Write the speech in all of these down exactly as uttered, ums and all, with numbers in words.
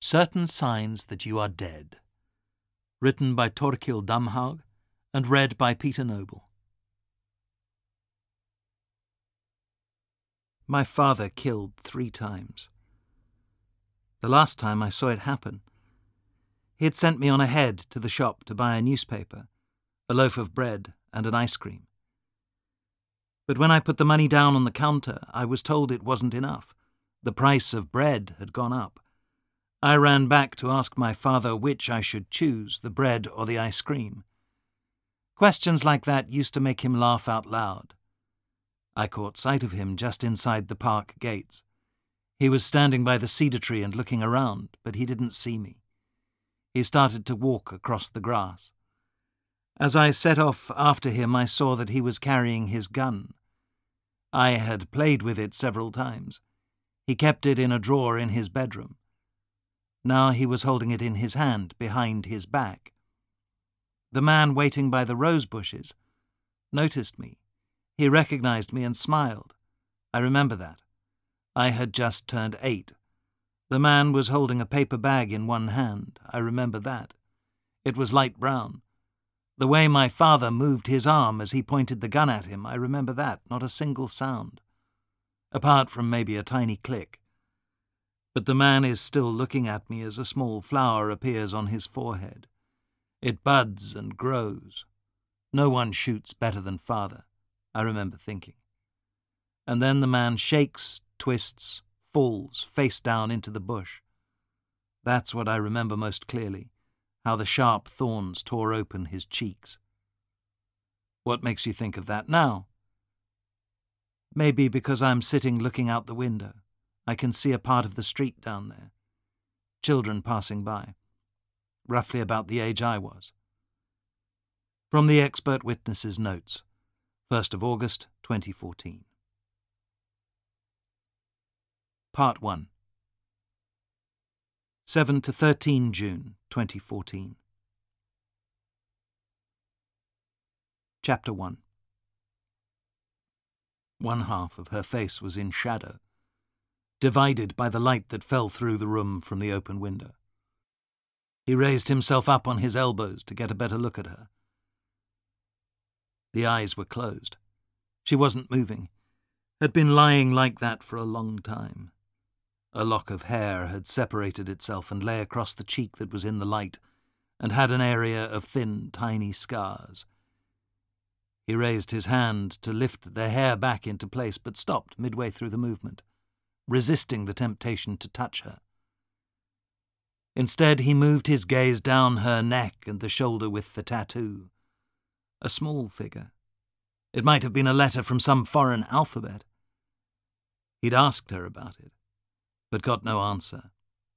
Certain Signs That You Are Dead. Written by Torkil Damhaug and read by Peter Noble. My father killed three times. The last time I saw it happen, he had sent me on ahead to the shop to buy a newspaper, a loaf of bread, and an ice cream. But when I put the money down on the counter, I was told it wasn't enough. The price of bread had gone up. I ran back to ask my father which I should choose, the bread or the ice cream. Questions like that used to make him laugh out loud. I caught sight of him just inside the park gates. He was standing by the cedar tree and looking around, but he didn't see me. He started to walk across the grass. As I set off after him, I saw that he was carrying his gun. I had played with it several times. He kept it in a drawer in his bedroom. Now he was holding it in his hand, behind his back. The man waiting by the rose bushes noticed me. He recognized me and smiled. I remember that. I had just turned eight. The man was holding a paper bag in one hand. I remember that. It was light brown. The way my father moved his arm as he pointed the gun at him, I remember that. Not a single sound, apart from maybe a tiny click. But the man is still looking at me as a small flower appears on his forehead. It buds and grows. No one shoots better than father, I remember thinking. And then the man shakes, twists, falls face down into the bush. That's what I remember most clearly, how the sharp thorns tore open his cheeks. What makes you think of that now? Maybe because I'm sitting looking out the window. I can see a part of the street down there. Children passing by, roughly about the age I was. From the expert witness's notes, first of August, twenty fourteen. Part one. seven to thirteen June, twenty fourteen. Chapter one. One half of her face was in shadow, divided by the light that fell through the room from the open window. He raised himself up on his elbows to get a better look at her. The eyes were closed. She wasn't moving, had been lying like that for a long time. A lock of hair had separated itself and lay across the cheek that was in the light, and had an area of thin, tiny scars. He raised his hand to lift the hair back into place, but stopped midway through the movement, resisting the temptation to touch her. Instead, he moved his gaze down her neck and the shoulder with the tattoo. A small figure. It might have been a letter from some foreign alphabet. He'd asked her about it, but got no answer.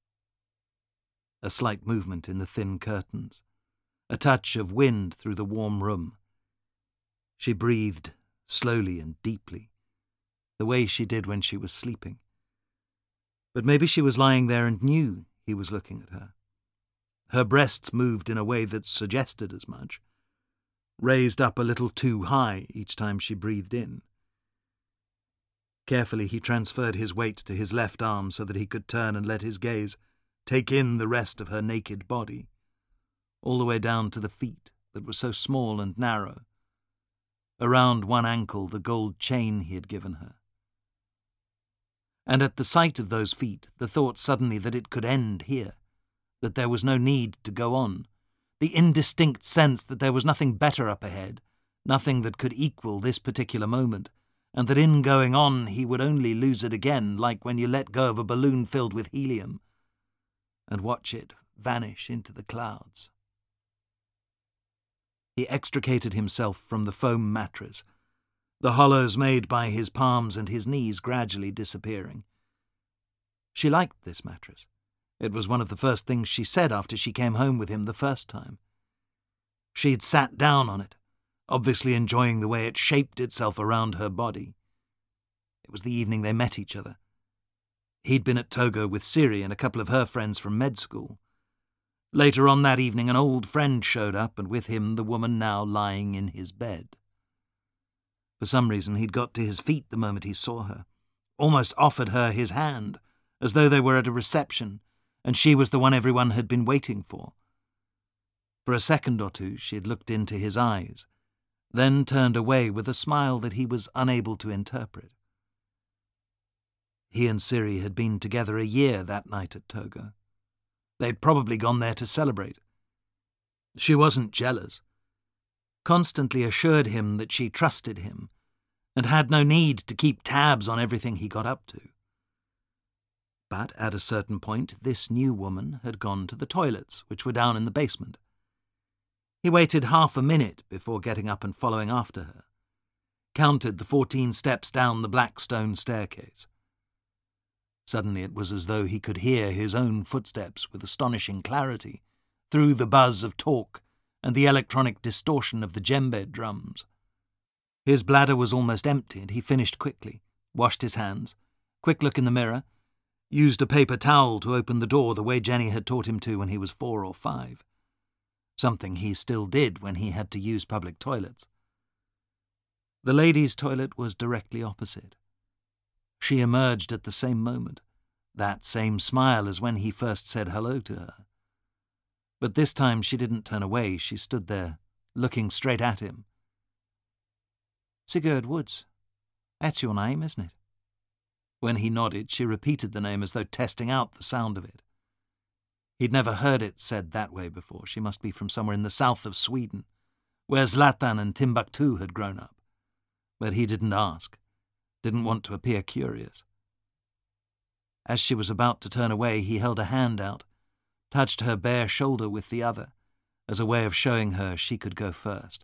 A slight movement in the thin curtains, a touch of wind through the warm room. She breathed slowly and deeply, the way she did when she was sleeping. But maybe she was lying there and knew he was looking at her. Her breasts moved in a way that suggested as much, raised up a little too high each time she breathed in. Carefully he transferred his weight to his left arm so that he could turn and let his gaze take in the rest of her naked body, all the way down to the feet that were so small and narrow, around one ankle the gold chain he had given her. And at the sight of those feet, the thought suddenly that it could end here, that there was no need to go on, the indistinct sense that there was nothing better up ahead, nothing that could equal this particular moment, and that in going on he would only lose it again, like when you let go of a balloon filled with helium and watch it vanish into the clouds. He extricated himself from the foam mattress, the hollows made by his palms and his knees gradually disappearing. She liked this mattress. It was one of the first things she said after she came home with him the first time. She'd sat down on it, obviously enjoying the way it shaped itself around her body. It was the evening they met each other. He'd been at Togo with Siri and a couple of her friends from med school. Later on that evening, an old friend showed up, and with him the woman now lying in his bed. For some reason, he'd got to his feet the moment he saw her, almost offered her his hand, as though they were at a reception, and she was the one everyone had been waiting for. For a second or two she had looked into his eyes, then turned away with a smile that he was unable to interpret. He and Siri had been together a year that night at Togo. They'd probably gone there to celebrate. She wasn't jealous, constantly assured him that she trusted him and had no need to keep tabs on everything he got up to. But at a certain point, this new woman had gone to the toilets, which were down in the basement. He waited half a minute before getting up and following after her, counted the fourteen steps down the black stone staircase. Suddenly it was as though he could hear his own footsteps with astonishing clarity through the buzz of talk and the electronic distortion of the djembe drums. His bladder was almost empty, and he finished quickly, washed his hands, quick look in the mirror, used a paper towel to open the door the way Jenny had taught him to when he was four or five, something he still did when he had to use public toilets. The ladies' toilet was directly opposite. She emerged at the same moment, that same smile as when he first said hello to her. But this time she didn't turn away. She stood there, looking straight at him. "Sigurd Woods. That's your name, isn't it?" When he nodded, she repeated the name as though testing out the sound of it. He'd never heard it said that way before. She must be from somewhere in the south of Sweden, where Zlatan and Timbuktu had grown up. But he didn't ask, didn't want to appear curious. As she was about to turn away, he held a hand out, touched her bare shoulder with the other, as a way of showing her she could go first.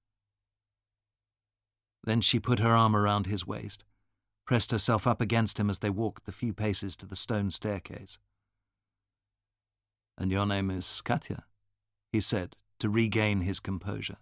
Then she put her arm around his waist, pressed herself up against him as they walked the few paces to the stone staircase. "And your name is Katja," he said, to regain his composure.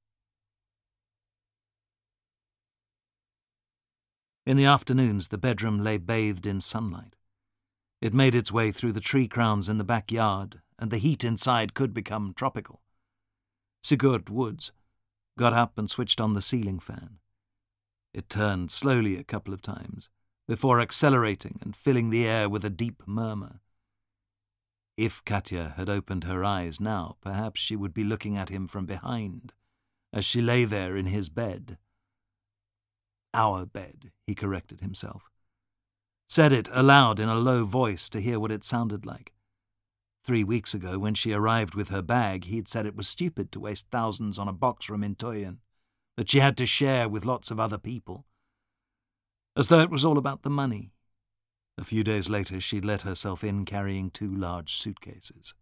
In the afternoons, the bedroom lay bathed in sunlight. It made its way through the tree crowns in the backyard, and the heat inside could become tropical. Sigurd Woods got up and switched on the ceiling fan. It turned slowly a couple of times, before accelerating and filling the air with a deep murmur. If Katja had opened her eyes now, perhaps she would be looking at him from behind, as she lay there in his bed. Our bed, he corrected himself. Said it aloud in a low voice to hear what it sounded like. Three weeks ago, when she arrived with her bag, he'd said it was stupid to waste thousands on a box room in Tøyen, that she had to share with lots of other people. As though it was all about the money. A few days later, she'd let herself in carrying two large suitcases.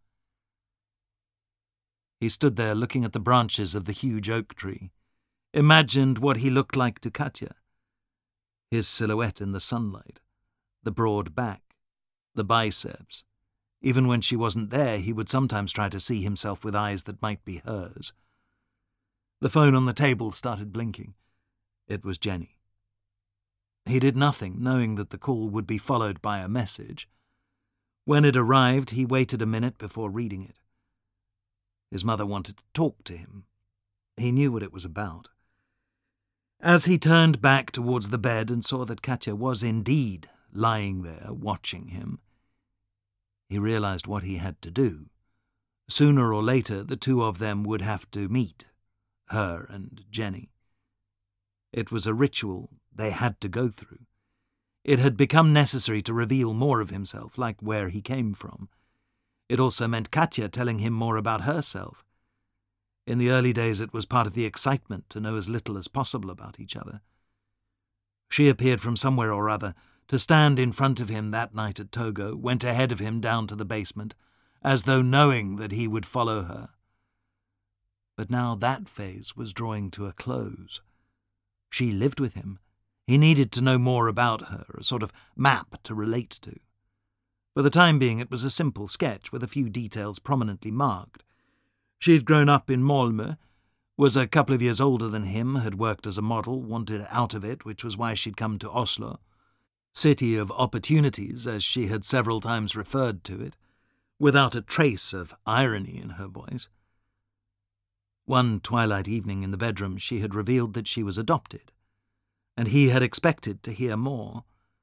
He stood there looking at the branches of the huge oak tree, imagined what he looked like to Katja. His silhouette in the sunlight, the broad back, the biceps. Even when she wasn't there, he would sometimes try to see himself with eyes that might be hers. The phone on the table started blinking. It was Jenny. He did nothing, knowing that the call would be followed by a message. When it arrived, he waited a minute before reading it. His mother wanted to talk to him. He knew what it was about. As he turned back towards the bed and saw that Katja was indeed lying there, watching him, he realized what he had to do. Sooner or later, the two of them would have to meet, her and Jenny. It was a ritual they had to go through. It had become necessary to reveal more of himself, like where he came from. It also meant Katja telling him more about herself. In the early days, it was part of the excitement to know as little as possible about each other. She appeared from somewhere or other, to stand in front of him that night at Togo, went ahead of him down to the basement, as though knowing that he would follow her. But now that phase was drawing to a close. She lived with him. He needed to know more about her, a sort of map to relate to. For the time being, it was a simple sketch with a few details prominently marked. She had grown up in Malmö, was a couple of years older than him, had worked as a model, wanted out of it, which was why she'd come to Oslo. City of opportunities, as she had several times referred to it, without a trace of irony in her voice. One twilight evening in the bedroom, she had revealed that she was adopted, and he had expected to hear more.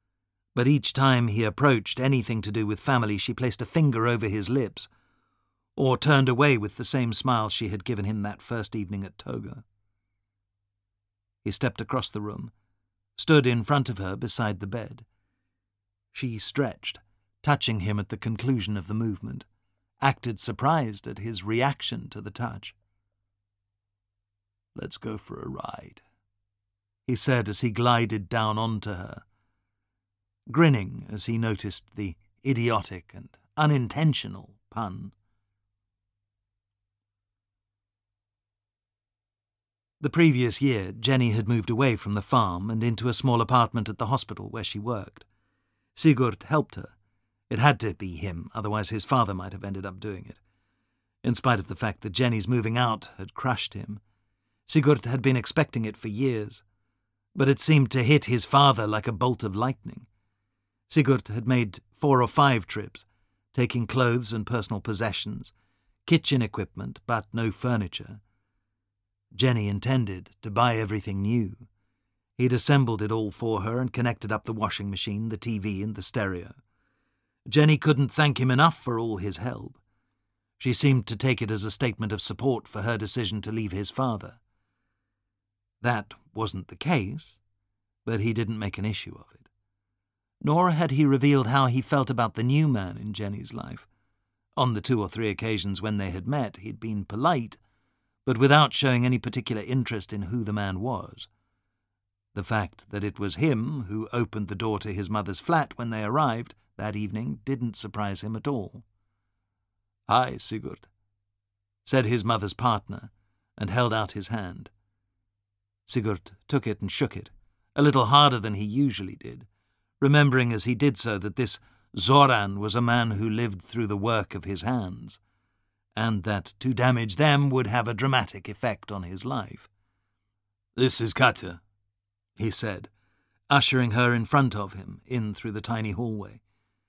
But each time he approached anything to do with family, she placed a finger over his lips, or turned away with the same smile she had given him that first evening at Togo. He stepped across the room, stood in front of her beside the bed. She stretched, touching him at the conclusion of the movement, acted surprised at his reaction to the touch. "Let's go for a ride," he said as he glided down onto her, grinning as he noticed the idiotic and unintentional pun. The previous year, Jenny had moved away from the farm and into a small apartment at the hospital where she worked. Sigurd helped her. It had to be him, otherwise his father might have ended up doing it. In spite of the fact that Jenny's moving out had crushed him, Sigurd had been expecting it for years, but it seemed to hit his father like a bolt of lightning. Sigurd had made four or five trips, taking clothes and personal possessions, kitchen equipment, but no furniture. Jenny intended to buy everything new. He'd assembled it all for her and connected up the washing machine, the T V and the stereo. Jenny couldn't thank him enough for all his help. She seemed to take it as a statement of support for her decision to leave his father. That wasn't the case, but he didn't make an issue of it. Nor had he revealed how he felt about the new man in Jenny's life. On the two or three occasions when they had met, he'd been polite, but without showing any particular interest in who the man was. The fact that it was him who opened the door to his mother's flat when they arrived that evening didn't surprise him at all. "Hi, Sigurd," said his mother's partner, and held out his hand. Sigurd took it and shook it, a little harder than he usually did, remembering as he did so that this Zoran was a man who lived through the work of his hands, and that to damage them would have a dramatic effect on his life. "This is Katja," he said, ushering her in front of him, in through the tiny hallway.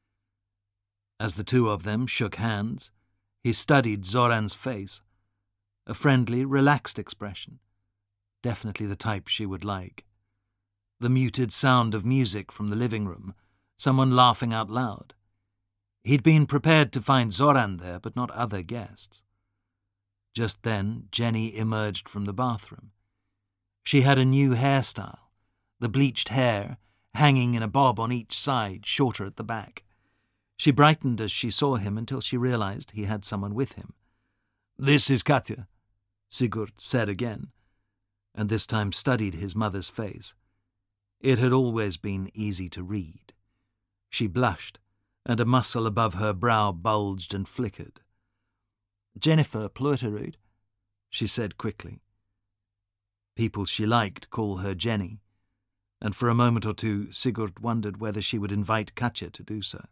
As the two of them shook hands, he studied Zoran's face, a friendly, relaxed expression, definitely the type she would like. The muted sound of music from the living room, someone laughing out loud. He'd been prepared to find Zoran there, but not other guests. Just then, Jenny emerged from the bathroom. She had a new hairstyle, the bleached hair hanging in a bob on each side, shorter at the back. She brightened as she saw him until she realized he had someone with him. "This is Katja," Sigurd said again, and this time studied his mother's face. It had always been easy to read. She blushed, and a muscle above her brow bulged and flickered. "Jennifer Plåterud," she said quickly. People she liked call her Jenny, and for a moment or two Sigurd wondered whether she would invite Katja to do so.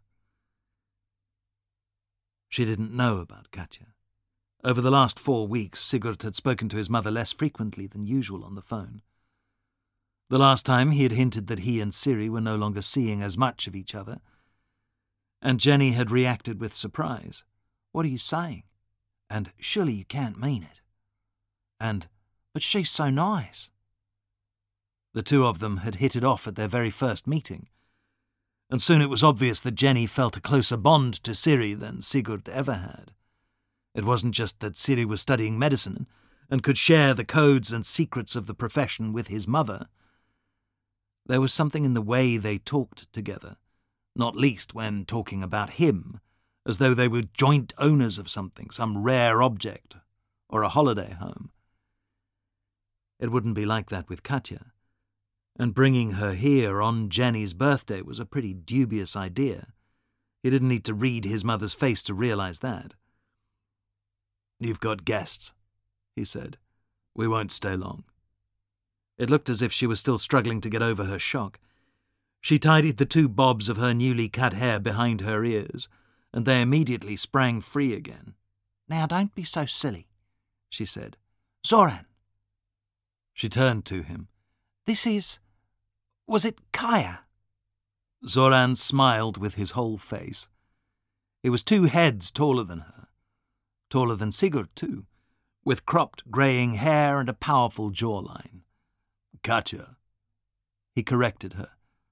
She didn't know about Katja. Over the last four weeks, Sigurd had spoken to his mother less frequently than usual on the phone. The last time he had hinted that he and Siri were no longer seeing as much of each other, and Jenny had reacted with surprise. "What are you saying?" And "Surely you can't mean it." And "But she's so nice." The two of them had hit it off at their very first meeting, and soon it was obvious that Jenny felt a closer bond to Siri than Sigurd ever had. It wasn't just that Siri was studying medicine and could share the codes and secrets of the profession with his mother. There was something in the way they talked together, not least when talking about him, as though they were joint owners of something, some rare object, or a holiday home. It wouldn't be like that with Katja, and bringing her here on Jenny's birthday was a pretty dubious idea. He didn't need to read his mother's face to realize that. "You've got guests," he said. "We won't stay long." It looked as if she was still struggling to get over her shock. She tidied the two bobs of her newly cut hair behind her ears, and they immediately sprang free again. "Now don't be so silly," she said. "Zoran." She turned to him. "This is... was it Kaya?" Zoran smiled with his whole face. He was two heads taller than her. Taller than Sigurd, too, with cropped greying hair and a powerful jawline. "Katja," he corrected her.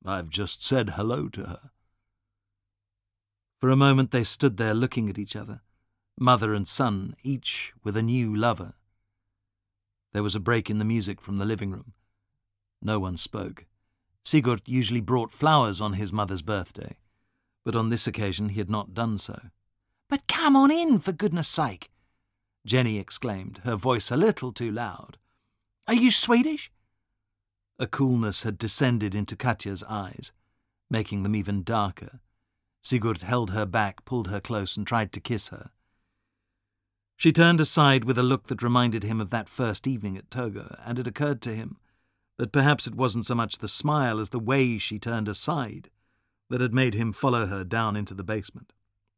I've just said hello to her." For a moment they stood there looking at each other, mother and son, each with a new lover. There was a break in the music from the living room. No one spoke. Sigurd usually brought flowers on his mother's birthday, but on this occasion he had not done so. "But come on in, for goodness sake," Jenny exclaimed, her voice a little too loud. "Are you Swedish?" A coolness had descended into Katja's eyes, making them even darker. Sigurd held her back, pulled her close, and tried to kiss her. She turned aside with a look that reminded him of that first evening at Togo, and it occurred to him that perhaps it wasn't so much the smile as the way she turned aside that had made him follow her down into the basement.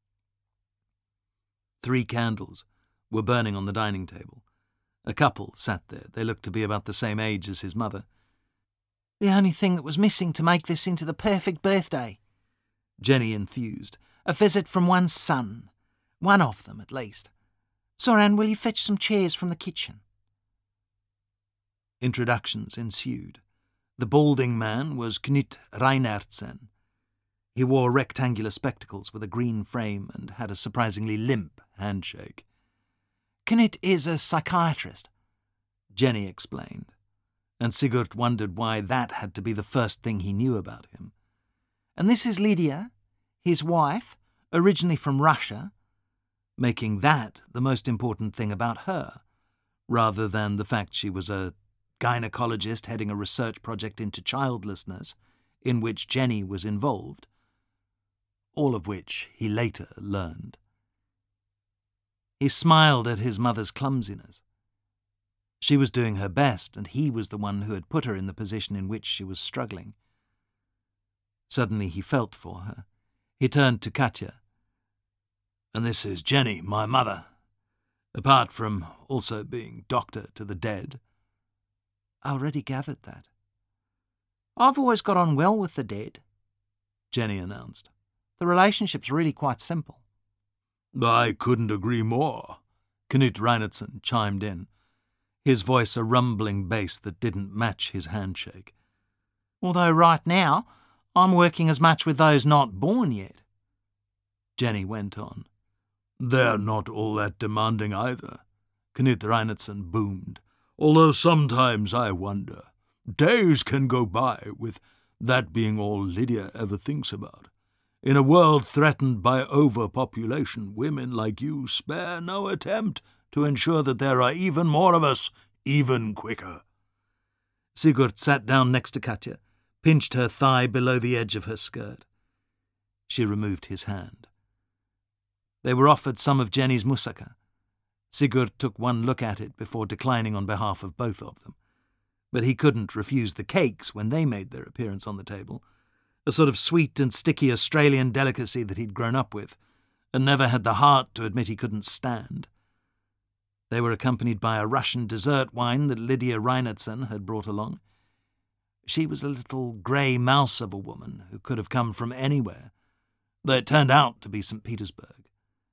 Three candles were burning on the dining table. A couple sat there. They looked to be about the same age as his mother. "The only thing that was missing to make this into the perfect birthday," Jenny enthused. "A visit from one's son. One of them, at least. Zoran, will you fetch some chairs from the kitchen?" Introductions ensued. The balding man was Knut Reinertsen. He wore rectangular spectacles with a green frame and had a surprisingly limp handshake. "Knut is a psychiatrist," Jenny explained, and Sigurd wondered why that had to be the first thing he knew about him. "And this is Lydia, his wife, originally from Russia," making that the most important thing about her, rather than the fact she was a gynecologist heading a research project into childlessness in which Jenny was involved, all of which he later learned. He smiled at his mother's clumsiness. She was doing her best, and he was the one who had put her in the position in which she was struggling. Suddenly he felt for her. He turned to Katja. "And this is Jenny, my mother, apart from also being doctor to the dead." "I already gathered that." "I've always got on well with the dead," Jenny announced. "The relationship's really quite simple." "I couldn't agree more," Knut Reinertsen chimed in, his voice a rumbling bass that didn't match his handshake. "Although right now I'm working as much with those not born yet," Jenny went on. "They're not all that demanding either," Knut Reinertsen boomed, "although sometimes I wonder. Days can go by with that being all Lydia ever thinks about. In a world threatened by overpopulation, women like you spare no attempt to ensure that there are even more of us, even quicker." Sigurd sat down next to Katja, pinched her thigh below the edge of her skirt. She removed his hand. They were offered some of Jenny's moussaka. Sigurd took one look at it before declining on behalf of both of them. But he couldn't refuse the cakes when they made their appearance on the table, a sort of sweet and sticky Australian delicacy that he'd grown up with, and never had the heart to admit he couldn't stand. They were accompanied by a Russian dessert wine that Lydia Reinertsen had brought along. She was a little grey mouse of a woman who could have come from anywhere, though it turned out to be Saint Petersburg.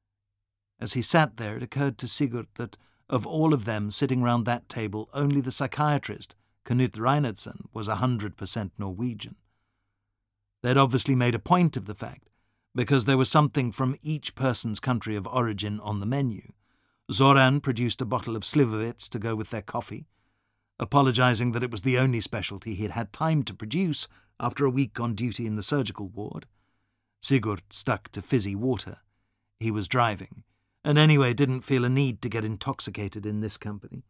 As he sat there, it occurred to Sigurd that of all of them sitting round that table, only the psychiatrist, Knut Reinertsen, was a hundred percent Norwegian. They'd obviously made a point of the fact, because there was something from each person's country of origin on the menu. Zoran produced a bottle of Slivovitz to go with their coffee, apologising that it was the only specialty he'd had time to produce after a week on duty in the surgical ward. Sigurd stuck to fizzy water. He was driving, and anyway didn't feel a need to get intoxicated in this company.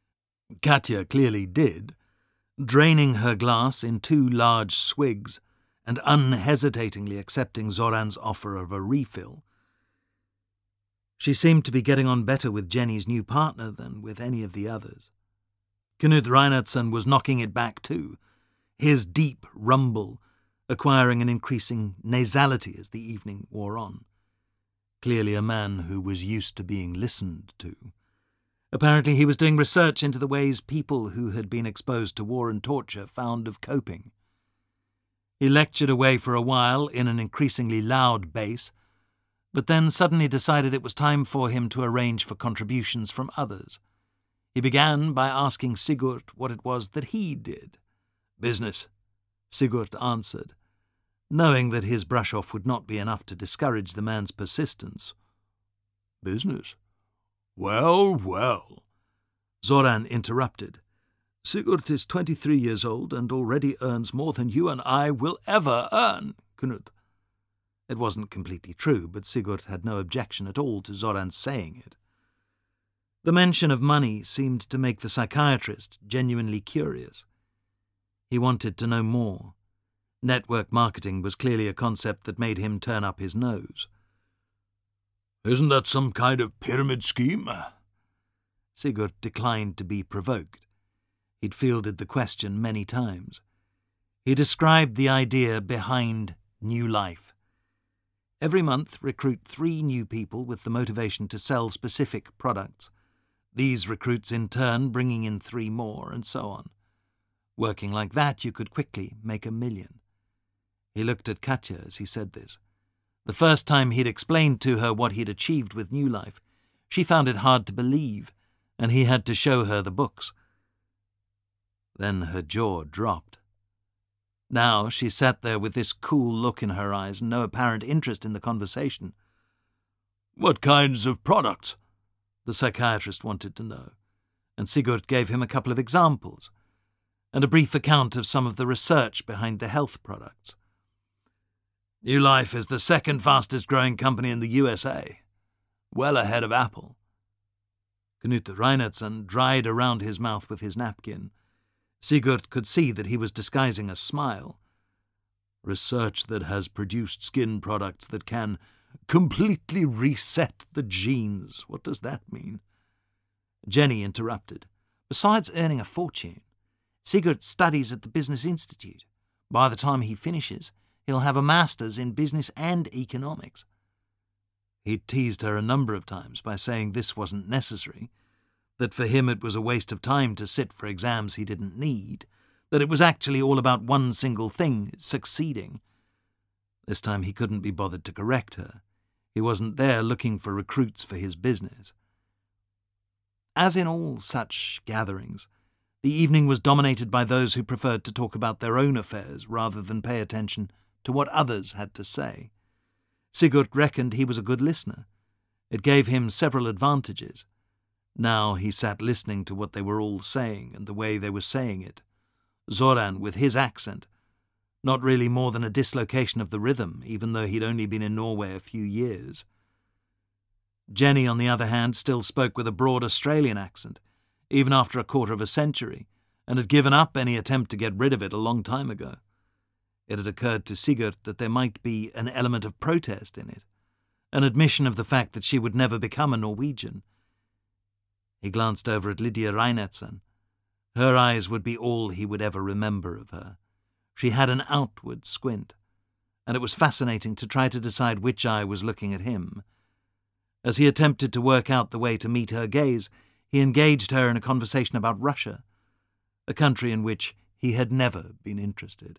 Katja clearly did, draining her glass in two large swigs and unhesitatingly accepting Zoran's offer of a refill. She seemed to be getting on better with Jenny's new partner than with any of the others. Knut Reinertsen was knocking it back too, his deep rumble acquiring an increasing nasality as the evening wore on. Clearly a man who was used to being listened to. Apparently he was doing research into the ways people who had been exposed to war and torture found of coping. He lectured away for a while in an increasingly loud bass, but then suddenly decided it was time for him to arrange for contributions from others. He began by asking Sigurd what it was that he did. "Business," Sigurd answered, knowing that his brush-off would not be enough to discourage the man's persistence. "Business? Well, well," Zoran interrupted. "Sigurd is twenty-three years old and already earns more than you and I will ever earn, Knut." It wasn't completely true, but Sigurd had no objection at all to Zoran saying it. The mention of money seemed to make the psychiatrist genuinely curious. He wanted to know more. Network marketing was clearly a concept that made him turn up his nose. "Isn't that some kind of pyramid scheme?" Sigurd declined to be provoked. He'd fielded the question many times. He described the idea behind New Life. Every month, recruit three new people with the motivation to sell specific products. These recruits in turn bringing in three more, and so on. Working like that, you could quickly make a million. He looked at Katja as he said this. The first time he'd explained to her what he'd achieved with New Life, she found it hard to believe, and he had to show her the books. Then her jaw dropped. Now she sat there with this cool look in her eyes and no apparent interest in the conversation. "What kinds of products?" the psychiatrist wanted to know, and Sigurd gave him a couple of examples, and a brief account of some of the research behind the health products. "New Life is the second fastest growing company in the U S A, well ahead of Apple." Knut Reinertsen dried around his mouth with his napkin. Sigurd could see that he was disguising a smile. "Research that has produced skin products that can completely reset the genes. What does that mean?" Jenny interrupted. "Besides earning a fortune, Sigurd studies at the Business Institute. By the time he finishes, he'll have a master's in business and economics." He'd teased her a number of times by saying this wasn't necessary, that for him it was a waste of time to sit for exams he didn't need, that it was actually all about one single thing, succeeding. This time he couldn't be bothered to correct her. He wasn't there looking for recruits for his business. As in all such gatherings, the evening was dominated by those who preferred to talk about their own affairs rather than pay attention to what others had to say. Sigurd reckoned he was a good listener. It gave him several advantages. Now he sat listening to what they were all saying and the way they were saying it. Zoran with his accent, not really more than a dislocation of the rhythm, even though he'd only been in Norway a few years. Jenny, on the other hand, still spoke with a broad Australian accent, even after a quarter of a century, and had given up any attempt to get rid of it a long time ago. It had occurred to Sigurd that there might be an element of protest in it, an admission of the fact that she would never become a Norwegian. He glanced over at Lydia Reinertsen. Her eyes would be all he would ever remember of her. She had an outward squint, and it was fascinating to try to decide which eye was looking at him. As he attempted to work out the way to meet her gaze, he engaged her in a conversation about Russia, a country in which he had never been interested.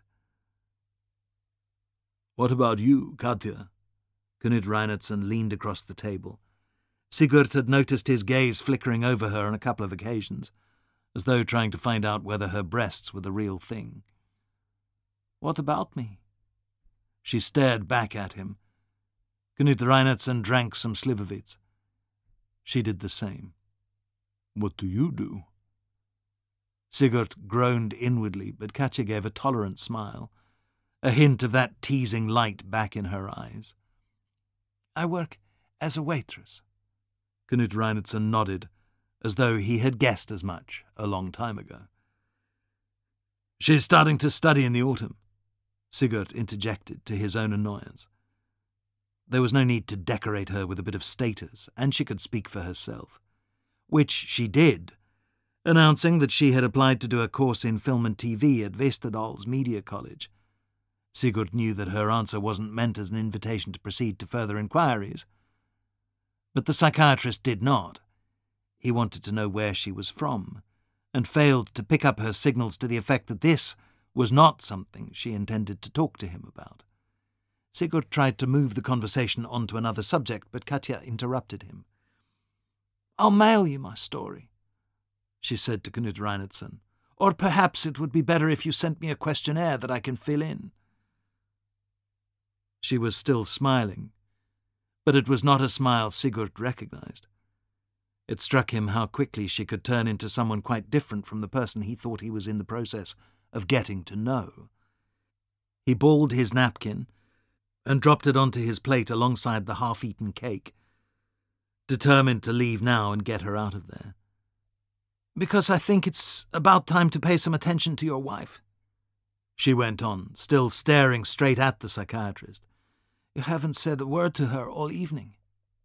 "What about you, Katja?" Knut Reinertsen leaned across the table. Sigurd had noticed his gaze flickering over her on a couple of occasions, as though trying to find out whether her breasts were the real thing. "What about me?" She stared back at him. Knut Reinertsen drank some slivovitz. She did the same. "What do you do?" Sigurd groaned inwardly, but Katja gave a tolerant smile, a hint of that teasing light back in her eyes. "I work as a waitress." Knut Reinertsen nodded, as though he had guessed as much a long time ago. "She's starting to study in the autumn," Sigurd interjected to his own annoyance. There was no need to decorate her with a bit of status, and she could speak for herself. Which she did, announcing that she had applied to do a course in film and T V at Vesterdal's Media College. Sigurd knew that her answer wasn't meant as an invitation to proceed to further inquiries. But the psychiatrist did not. He wanted to know where she was from, and failed to pick up her signals to the effect that this was not something she intended to talk to him about. Sigurd tried to move the conversation on to another subject, but Katja interrupted him. "I'll mail you my story," she said to Knut Reinertsen. "Or perhaps it would be better if you sent me a questionnaire that I can fill in." She was still smiling, but it was not a smile Sigurd recognized. It struck him how quickly she could turn into someone quite different from the person he thought he was in the process of getting to know. He balled his napkin and dropped it onto his plate alongside the half-eaten cake, determined to leave now and get her out of there. "Because I think it's about time to pay some attention to your wife," she went on, still staring straight at the psychiatrist. "You haven't said a word to her all evening."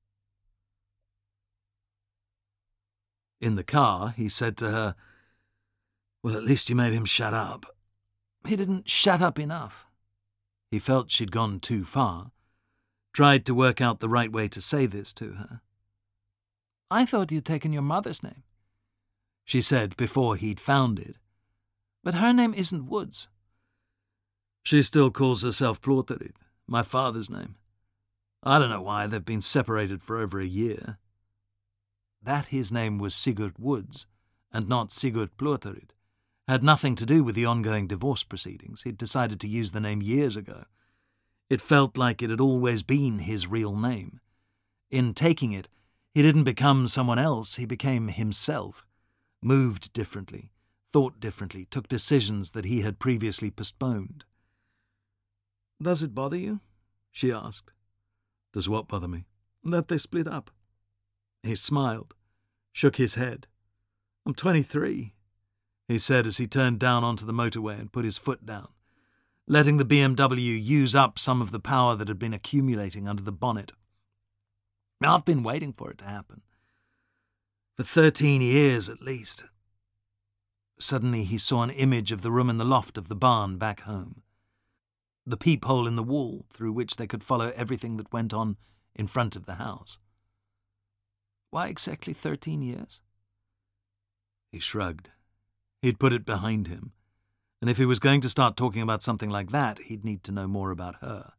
In the car, he said to her, "Well, at least you made him shut up." "He didn't shut up enough." He felt she'd gone too far, tried to work out the right way to say this to her. "I thought you'd taken your mother's name," she said before he'd found it. "But her name isn't Woods." "She still calls herself Plåterud, my father's name. I don't know why, they've been separated for over a year." That his name was Sigurd Woods, and not Sigurd Plåterud, had nothing to do with the ongoing divorce proceedings. He'd decided to use the name years ago. It felt like it had always been his real name. In taking it, he didn't become someone else, he became himself, moved differently, thought differently, took decisions that he had previously postponed. "Does it bother you?" she asked. "Does what bother me?" "That they split up." He smiled, shook his head. "I'm twenty-three, he said as he turned down onto the motorway and put his foot down, letting the B M W use up some of the power that had been accumulating under the bonnet. "I've been waiting for it to happen. For thirteen years at least." Suddenly he saw an image of the room in the loft of the barn back home. The peephole in the wall through which they could follow everything that went on in front of the house. "Why exactly thirteen years?" He shrugged. He'd put it behind him, and if he was going to start talking about something like that, he'd need to know more about her.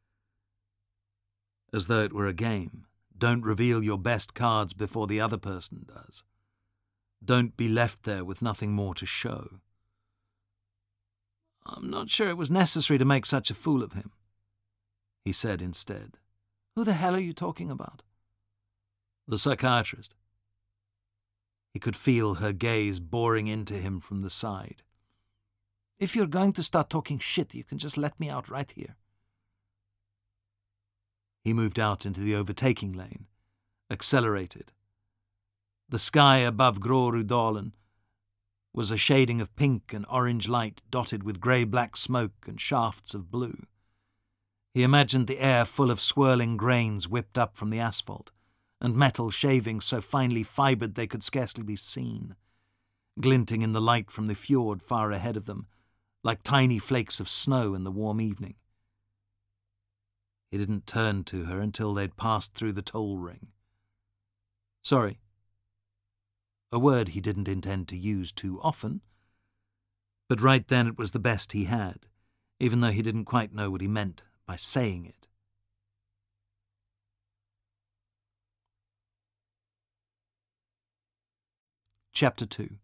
As though it were a game. Don't reveal your best cards before the other person does. Don't be left there with nothing more to show. "I'm not sure it was necessary to make such a fool of him," he said instead. "Who the hell are you talking about?" "The psychiatrist." He could feel her gaze boring into him from the side. "If you're going to start talking shit, you can just let me out right here." He moved out into the overtaking lane, accelerated. The sky above Groruddalen was a shading of pink and orange light dotted with grey-black smoke and shafts of blue. He imagined the air full of swirling grains whipped up from the asphalt, and metal shavings so finely fibred they could scarcely be seen, glinting in the light from the fjord far ahead of them, like tiny flakes of snow in the warm evening. He didn't turn to her until they'd passed through the toll ring. "Sorry." A word he didn't intend to use too often, but right then it was the best he had, even though he didn't quite know what he meant by saying it. Chapter two.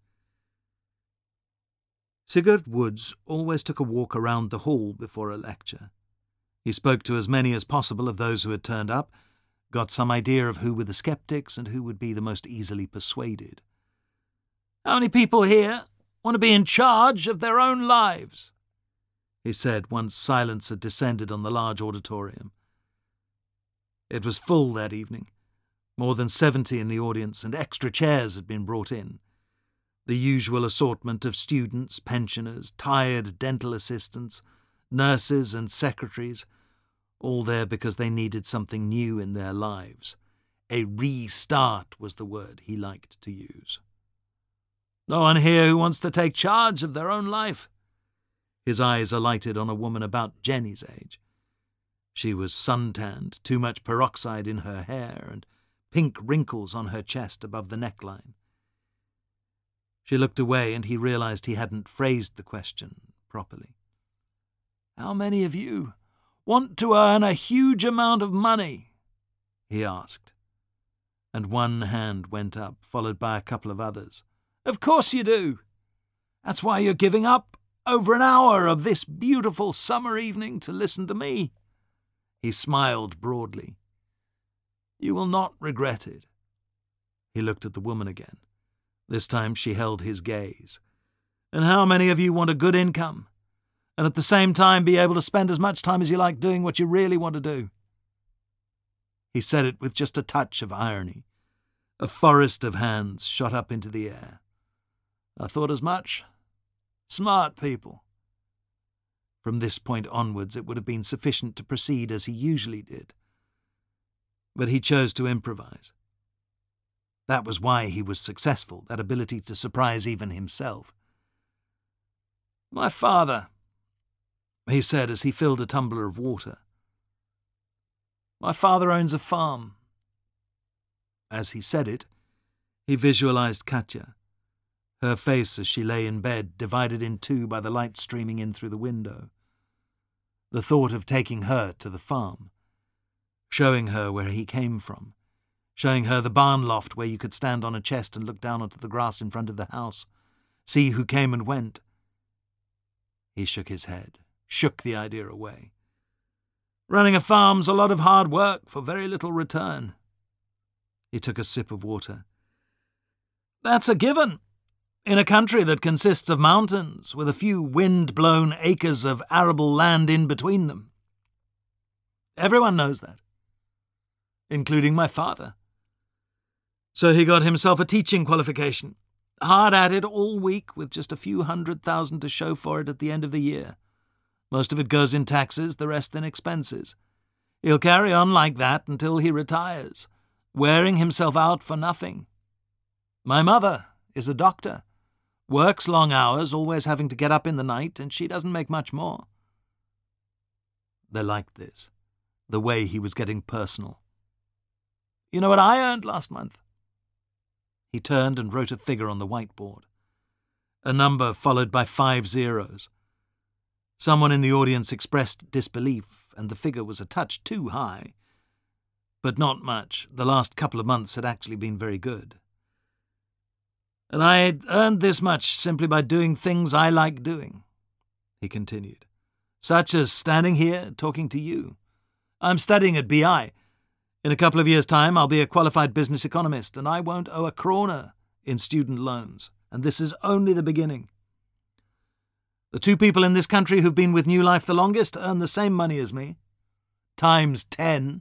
Sigurd Woods always took a walk around the hall before a lecture. He spoke to as many as possible of those who had turned up, got some idea of who were the skeptics and who would be the most easily persuaded. "How many people here want to be in charge of their own lives?" he said once silence had descended on the large auditorium. It was full that evening, more than seventy in the audience, and extra chairs had been brought in. The usual assortment of students, pensioners, tired dental assistants, nurses and secretaries, all there because they needed something new in their lives. A restart was the word he liked to use. "No one here who wants to take charge of their own life?" His eyes alighted on a woman about Jenny's age. She was suntanned, too much peroxide in her hair, and pink wrinkles on her chest above the neckline. She looked away, and he realized he hadn't phrased the question properly. "How many of you want to earn a huge amount of money?" he asked. And one hand went up, followed by a couple of others. "Of course you do. That's why you're giving up over an hour of this beautiful summer evening to listen to me." He smiled broadly. "You will not regret it." He looked at the woman again. This time she held his gaze. "And how many of you want a good income, and at the same time be able to spend as much time as you like doing what you really want to do?" He said it with just a touch of irony. A forest of hands shot up into the air. "I thought as much. Smart people." From this point onwards it would have been sufficient to proceed as he usually did. But he chose to improvise. That was why he was successful, that ability to surprise even himself. "My father," he said as he filled a tumbler of water. "My father owns a farm." As he said it, he visualized Katya, her face as she lay in bed, divided in two by the light streaming in through the window. The thought of taking her to the farm, showing her where he came from, showing her the barn loft where you could stand on a chest and look down onto the grass in front of the house, see who came and went. He shook his head, shook the idea away. "Running a farm's a lot of hard work for very little return." He took a sip of water. "That's a given. In a country that consists of mountains with a few wind-blown acres of arable land in between them. Everyone knows that, including my father. So he got himself a teaching qualification, hard at it all week with just a few hundred thousand to show for it at the end of the year. Most of it goes in taxes, the rest in expenses. He'll carry on like that until he retires, wearing himself out for nothing. My mother is a doctor. Works long hours, always having to get up in the night, and she doesn't make much more." They liked this, the way he was getting personal. "You know what I earned last month?" He turned and wrote a figure on the whiteboard. A number followed by five zeros. Someone in the audience expressed disbelief, and the figure was a touch too high. But not much. The last couple of months had actually been very good. "And I earned this much simply by doing things I like doing," he continued, "such as standing here talking to you. I'm studying at B I. In a couple of years' time I'll be a qualified business economist, and I won't owe a krona in student loans, and this is only the beginning. The two people in this country who've been with New Life the longest earn the same money as me, times ten."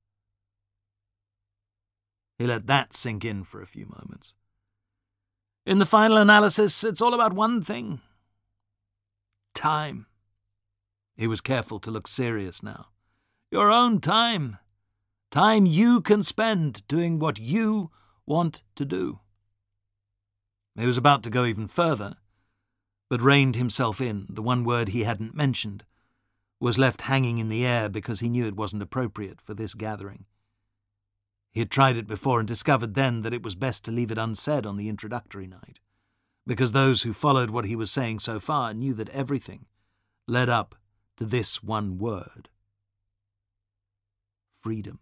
He let that sink in for a few moments. "In the final analysis, it's all about one thing. Time." He was careful to look serious now. "Your own time. Time you can spend doing what you want to do." He was about to go even further, but reined himself in. The one word he hadn't mentioned was left hanging in the air because he knew it wasn't appropriate for this gathering. He had tried it before and discovered then that it was best to leave it unsaid on the introductory night, because those who followed what he was saying so far knew that everything led up to this one word: freedom.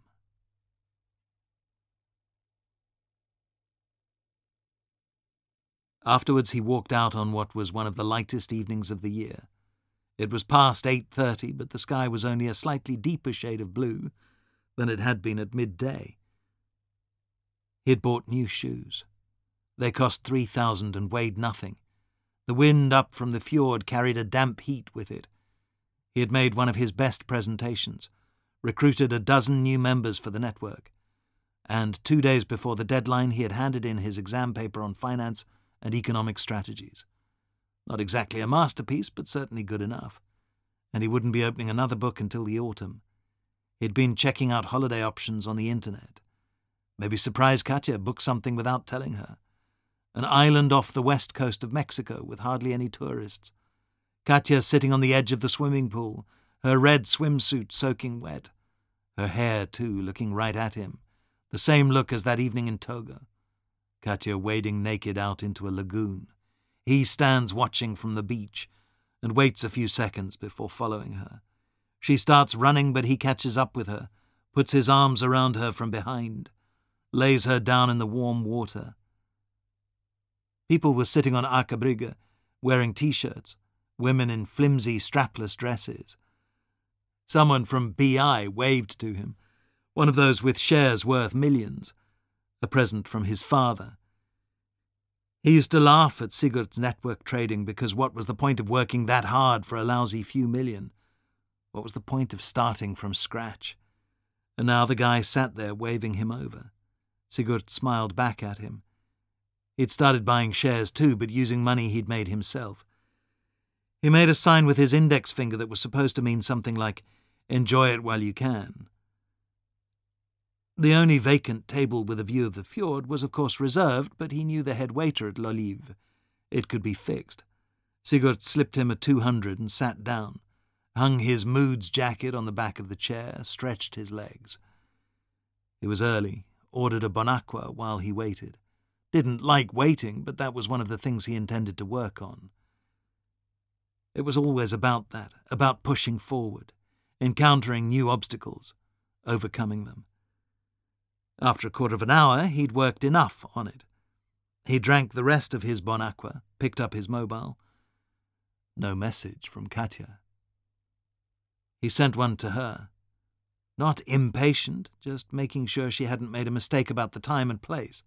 Afterwards he walked out on what was one of the lightest evenings of the year. It was past eight thirty, but the sky was only a slightly deeper shade of blue than it had been at midday. He had bought new shoes. They cost three thousand and weighed nothing. The wind up from the fjord carried a damp heat with it. He had made one of his best presentations, recruited a dozen new members for the network, and two days before the deadline he had handed in his exam paper on finance and economic strategies. Not exactly a masterpiece, but certainly good enough. And he wouldn't be opening another book until the autumn. He'd been checking out holiday options on the internet. Maybe surprise Katya, book something without telling her. An island off the west coast of Mexico with hardly any tourists. Katya sitting on the edge of the swimming pool, her red swimsuit soaking wet. Her hair, too, looking right at him. The same look as that evening in Togo. Katya wading naked out into a lagoon. He stands watching from the beach and waits a few seconds before following her. She starts running, but he catches up with her, puts his arms around her from behind, lays her down in the warm water. People were sitting on Akershus, wearing T-shirts, women in flimsy, strapless dresses. Someone from B I waved to him, one of those with shares worth millions, a present from his father. He used to laugh at Sigurd's network trading because what was the point of working that hard for a lousy few million? What was the point of starting from scratch? And now the guy sat there waving him over. Sigurd smiled back at him. He'd started buying shares too, but using money he'd made himself. He made a sign with his index finger that was supposed to mean something like, "Enjoy it while you can." The only vacant table with a view of the fjord was of course reserved, but he knew the head waiter at L'Olive. It could be fixed. Sigurd slipped him a two hundred and sat down, hung his moods jacket on the back of the chair, stretched his legs. It was early, ordered a bon aqua while he waited. Didn't like waiting, but that was one of the things he intended to work on. It was always about that, about pushing forward, encountering new obstacles, overcoming them. After a quarter of an hour, he'd worked enough on it. He drank the rest of his bon aqua, picked up his mobile. No message from Katja. He sent one to her. Not impatient, just making sure she hadn't made a mistake about the time and place.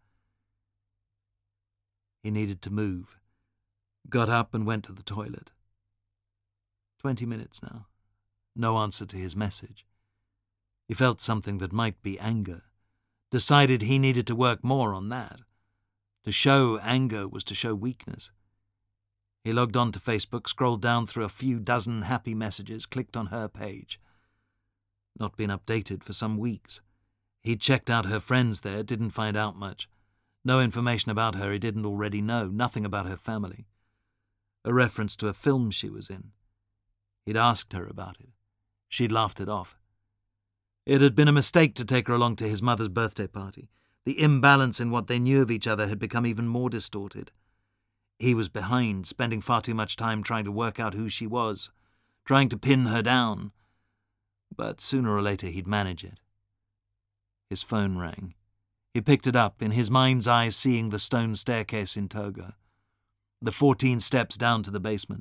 He needed to move. Got up and went to the toilet. Twenty minutes now. No answer to his message. He felt something that might be anger. Decided he needed to work more on that. To show anger was to show weakness. He logged on to Facebook, scrolled down through a few dozen happy messages, clicked on her page. Not been updated for some weeks. He'd checked out her friends there, didn't find out much. No information about her he didn't already know, nothing about her family. A reference to a film she was in. He'd asked her about it. She'd laughed it off. It had been a mistake to take her along to his mother's birthday party. The imbalance in what they knew of each other had become even more distorted. He was behind, spending far too much time trying to work out who she was, trying to pin her down. But sooner or later he'd manage it. His phone rang. He picked it up, in his mind's eye seeing the stone staircase in Togo, the fourteen steps down to the basement.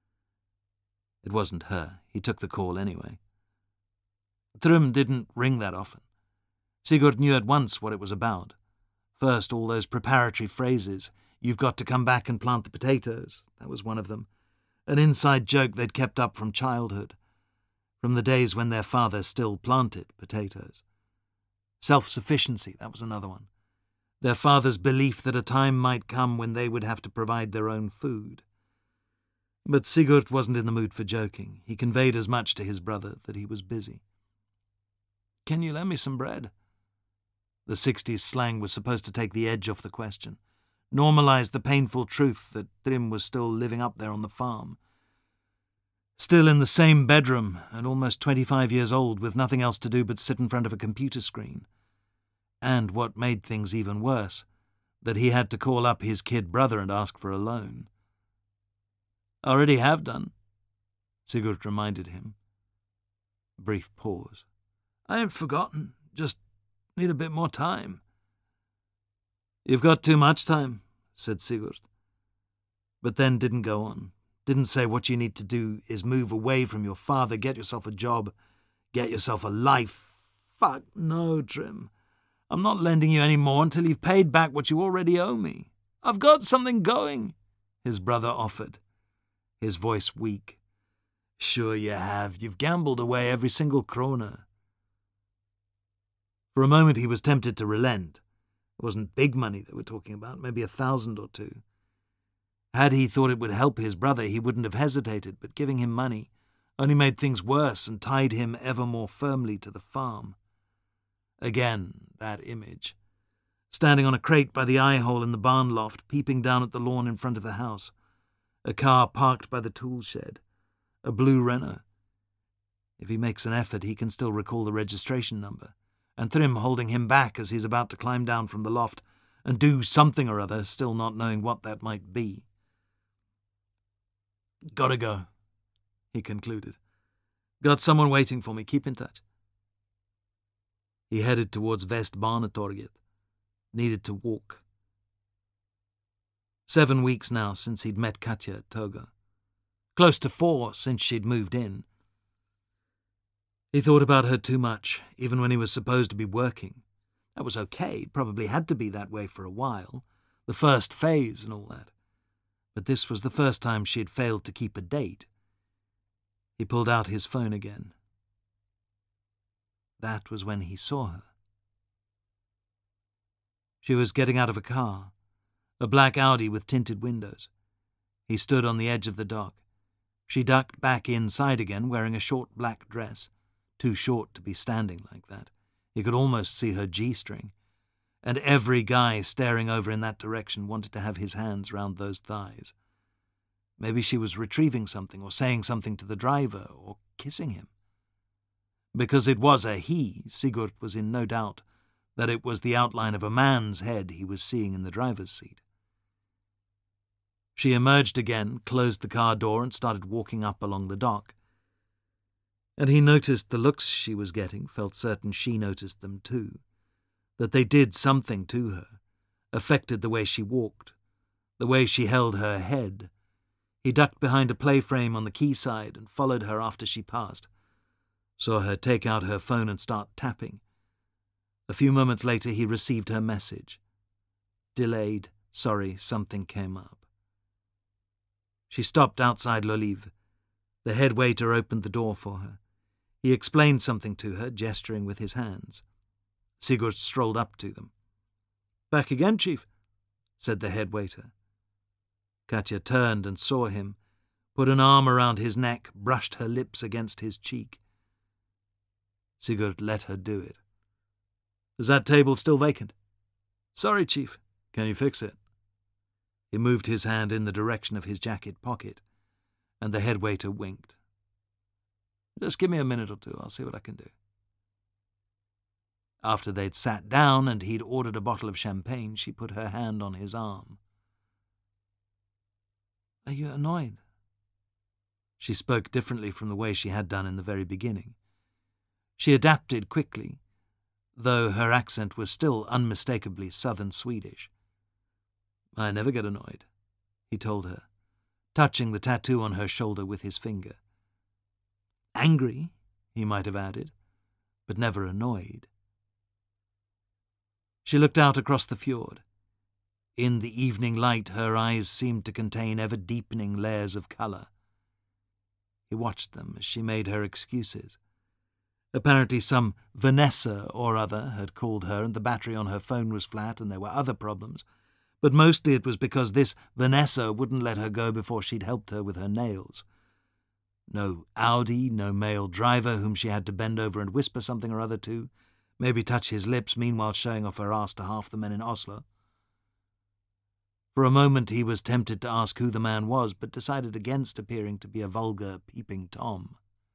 It wasn't her. He took the call anyway. Thrym didn't ring that often. Sigurd knew at once what it was about. First, all those preparatory phrases. You've got to come back and plant the potatoes. That was one of them. An inside joke they'd kept up from childhood, from the days when their father still planted potatoes. Self-sufficiency, that was another one. Their father's belief that a time might come when they would have to provide their own food. But Sigurd wasn't in the mood for joking. He conveyed as much to his brother that he was busy. "Can you lend me some bread?" The sixties slang was supposed to take the edge off the question, normalise the painful truth that Thrym was still living up there on the farm. Still in the same bedroom, and almost twenty-five years old, with nothing else to do but sit in front of a computer screen. And what made things even worse, that he had to call up his kid brother and ask for a loan. "I already have done," Sigurd reminded him. A brief pause. "I ain't forgotten, just need a bit more time." "You've got too much time," said Sigurd. But then didn't go on. Didn't say what you need to do is move away from your father, get yourself a job, get yourself a life. Fuck no, Trim. I'm not lending you any more until you've paid back what you already owe me. I've got something going, his brother offered, his voice weak. "Sure you have. You've gambled away every single krona." For a moment he was tempted to relent. It wasn't big money they were talking about, maybe a thousand or two. Had he thought it would help his brother, he wouldn't have hesitated, but giving him money only made things worse and tied him ever more firmly to the farm. Again, that image. Standing on a crate by the eye-hole in the barn loft, peeping down at the lawn in front of the house. A car parked by the tool shed. A blue Renault. If he makes an effort, he can still recall the registration number. And Thrym holding him back as he's about to climb down from the loft and do something or other, still not knowing what that might be. "Gotta go," he concluded. "Got someone waiting for me. Keep in touch." He headed towards Vestbanetorget. Needed to walk. Seven weeks now since he'd met Katja at Togo. Close to four since she'd moved in. He thought about her too much, even when he was supposed to be working. That was okay, it probably had to be that way for a while, the first phase and all that. But this was the first time she had failed to keep a date. He pulled out his phone again. That was when he saw her. She was getting out of a car, a black Audi with tinted windows. He stood on the edge of the dock. She ducked back inside again, wearing a short black dress, too short to be standing like that. He could almost see her G-string, and every guy staring over in that direction wanted to have his hands round those thighs. Maybe she was retrieving something, or saying something to the driver, or kissing him. Because it was a he, Sigurd was in no doubt that it was the outline of a man's head he was seeing in the driver's seat. She emerged again, closed the car door, and started walking up along the dock. And he noticed the looks she was getting, felt certain she noticed them too, that they did something to her, affected the way she walked, the way she held her head. He ducked behind a play frame on the quayside and followed her after she passed, saw her take out her phone and start tapping. A few moments later he received her message. Delayed, sorry, something came up. She stopped outside Lolive. The head waiter opened the door for her. He explained something to her, gesturing with his hands. Sigurd strolled up to them. "Back again, Chief," said the head waiter. Katja turned and saw him, put an arm around his neck, brushed her lips against his cheek. Sigurd let her do it. "Is that table still vacant?" "Sorry, Chief. Can you fix it?" He moved his hand in the direction of his jacket pocket, and the head waiter winked. "Just give me a minute or two, I'll see what I can do." After they'd sat down and he'd ordered a bottle of champagne, she put her hand on his arm. "Are you annoyed?" She spoke differently from the way she had done in the very beginning. She adapted quickly, though her accent was still unmistakably southern Swedish. "I never get annoyed," he told her, touching the tattoo on her shoulder with his finger. Angry, he might have added, but never annoyed. She looked out across the fjord. In the evening light, her eyes seemed to contain ever-deepening layers of colour. He watched them as she made her excuses. Apparently some Vanessa or other had called her and the battery on her phone was flat and there were other problems, but mostly it was because this Vanessa wouldn't let her go before she'd helped her with her nails. No Audi, no male driver whom she had to bend over and whisper something or other to, maybe touch his lips, meanwhile showing off her ass to half the men in Oslo. For a moment he was tempted to ask who the man was, but decided against appearing to be a vulgar, peeping Tom.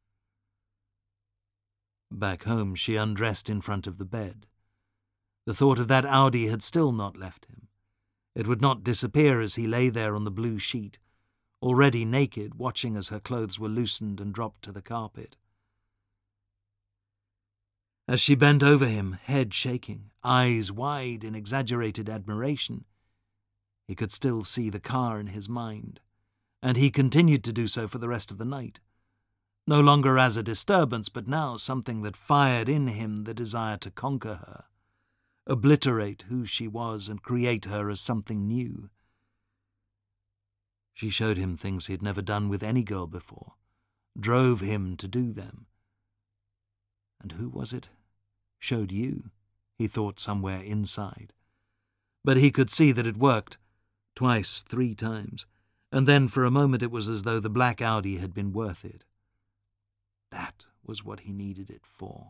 Back home she undressed in front of the bed. The thought of that Audi had still not left him. It would not disappear as he lay there on the blue sheet, already naked, watching as her clothes were loosened and dropped to the carpet. As she bent over him, head shaking, eyes wide in exaggerated admiration, he could still see the car in his mind, and he continued to do so for the rest of the night. No longer as a disturbance, but now something that fired in him the desire to conquer her, obliterate who she was and create her as something new. She showed him things he had never done with any girl before, drove him to do them. And who was it? Showed you, he thought somewhere inside. But he could see that it worked, twice, three times, and then for a moment it was as though the black Audi had been worth it. That was what he needed it for.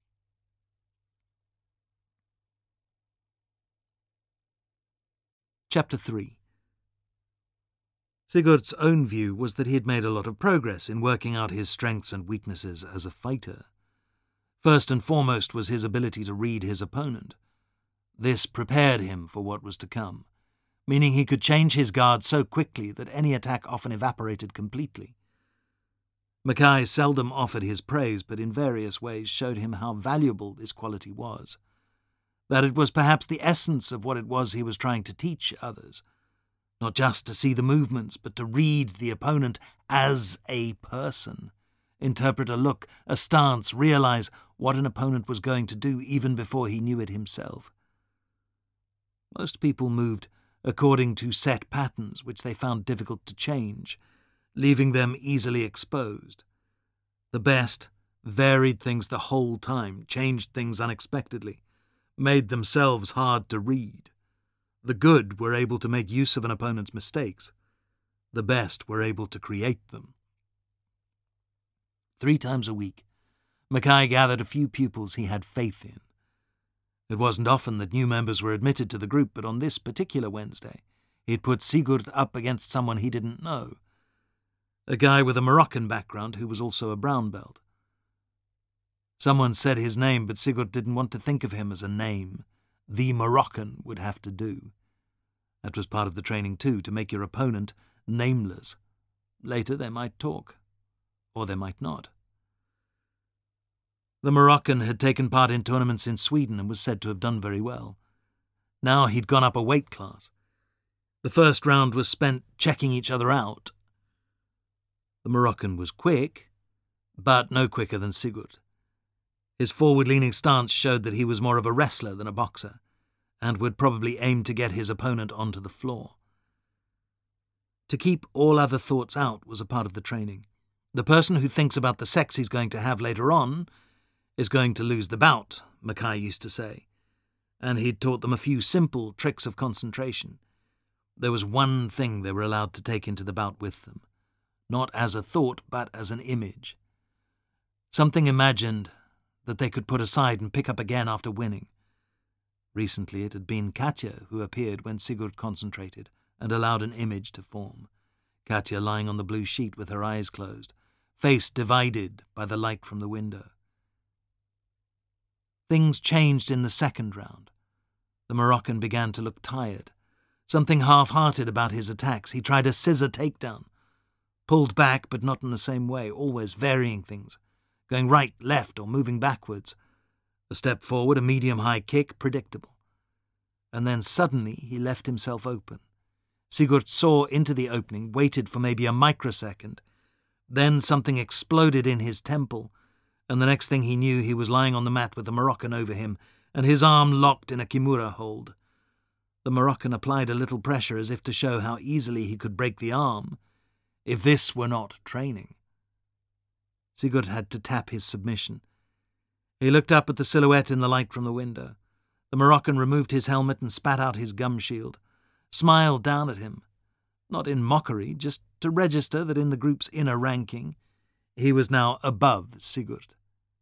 Chapter three. Sigurd's own view was that he had made a lot of progress in working out his strengths and weaknesses as a fighter. First and foremost was his ability to read his opponent. This prepared him for what was to come, meaning he could change his guard so quickly that any attack often evaporated completely. Mackay seldom offered his praise, but in various ways showed him how valuable this quality was, that it was perhaps the essence of what it was he was trying to teach others, not just to see the movements, but to read the opponent as a person, interpret a look, a stance, realize what an opponent was going to do even before he knew it himself. Most people moved according to set patterns which they found difficult to change, leaving them easily exposed. The best varied things the whole time, changed things unexpectedly, made themselves hard to read. The good were able to make use of an opponent's mistakes. The best were able to create them. Three times a week, Mackay gathered a few pupils he had faith in. It wasn't often that new members were admitted to the group, but on this particular Wednesday, he'd put Sigurd up against someone he didn't know, a guy with a Moroccan background who was also a brown belt. Someone said his name, but Sigurd didn't want to think of him as a name. The Moroccan would have to do. That was part of the training too, to make your opponent nameless. Later they might talk, or they might not. The Moroccan had taken part in tournaments in Sweden and was said to have done very well. Now he'd gone up a weight class. The first round was spent checking each other out. The Moroccan was quick, but no quicker than Sigurd. His forward-leaning stance showed that he was more of a wrestler than a boxer, and would probably aim to get his opponent onto the floor. To keep all other thoughts out was a part of the training. The person who thinks about the sex he's going to have later on is going to lose the bout, Mackay used to say, and he'd taught them a few simple tricks of concentration. There was one thing they were allowed to take into the bout with them, not as a thought, but as an image. Something imagined that they could put aside and pick up again after winning. Recently it had been Katja who appeared when Sigurd concentrated and allowed an image to form. Katja lying on the blue sheet with her eyes closed, face divided by the light from the window. Things changed in the second round. The Moroccan began to look tired. Something half-hearted about his attacks. He tried a scissor takedown. Pulled back, but not in the same way, always varying things. Going right, left, or moving backwards. A step forward, a medium-high kick, predictable. And then suddenly he left himself open. Sigurd saw into the opening, waited for maybe a microsecond. Then something exploded in his temple, and the next thing he knew he was lying on the mat with the Moroccan over him, and his arm locked in a kimura hold. The Moroccan applied a little pressure as if to show how easily he could break the arm, if this were not training. Sigurd had to tap his submission. He looked up at the silhouette in the light from the window. The Moroccan removed his helmet and spat out his gum shield, smiled down at him, not in mockery, just to register that in the group's inner ranking, he was now above Sigurd.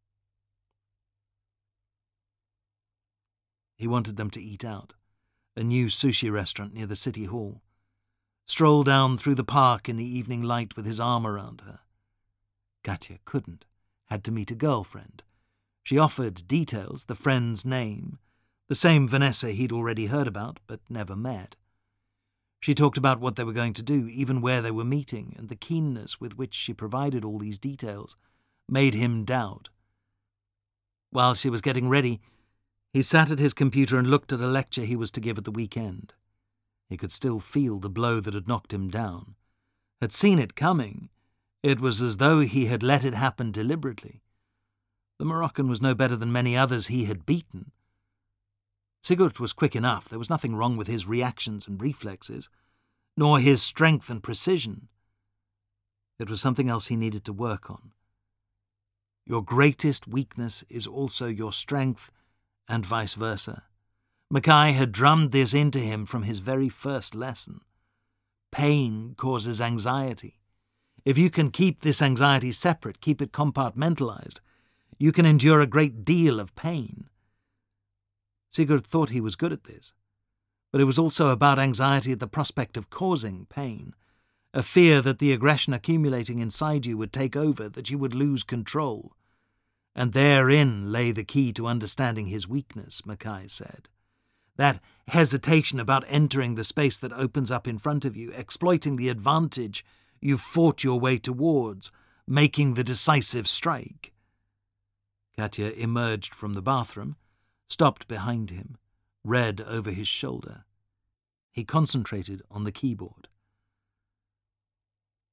He wanted them to eat out, a new sushi restaurant near the city hall. Stroll down through the park in the evening light with his arm around her. Katja couldn't, had to meet a girlfriend. She offered details, the friend's name, the same Vanessa he'd already heard about but never met. She talked about what they were going to do, even where they were meeting, and the keenness with which she provided all these details made him doubt. While she was getting ready, he sat at his computer and looked at a lecture he was to give at the weekend. He could still feel the blow that had knocked him down. Had seen it coming. It was as though he had let it happen deliberately. The Moroccan was no better than many others he had beaten. Sigurd was quick enough. There was nothing wrong with his reactions and reflexes, nor his strength and precision. It was something else he needed to work on. Your greatest weakness is also your strength, and vice versa. Mackay had drummed this into him from his very first lesson. Pain causes anxiety. If you can keep this anxiety separate, keep it compartmentalized, you can endure a great deal of pain. Sigurd thought he was good at this, but it was also about anxiety at the prospect of causing pain, a fear that the aggression accumulating inside you would take over, that you would lose control. And therein lay the key to understanding his weakness, Mackay said. That hesitation about entering the space that opens up in front of you, exploiting the advantage you've fought your way towards, making the decisive strike. Katja emerged from the bathroom, stopped behind him, read over his shoulder. He concentrated on the keyboard.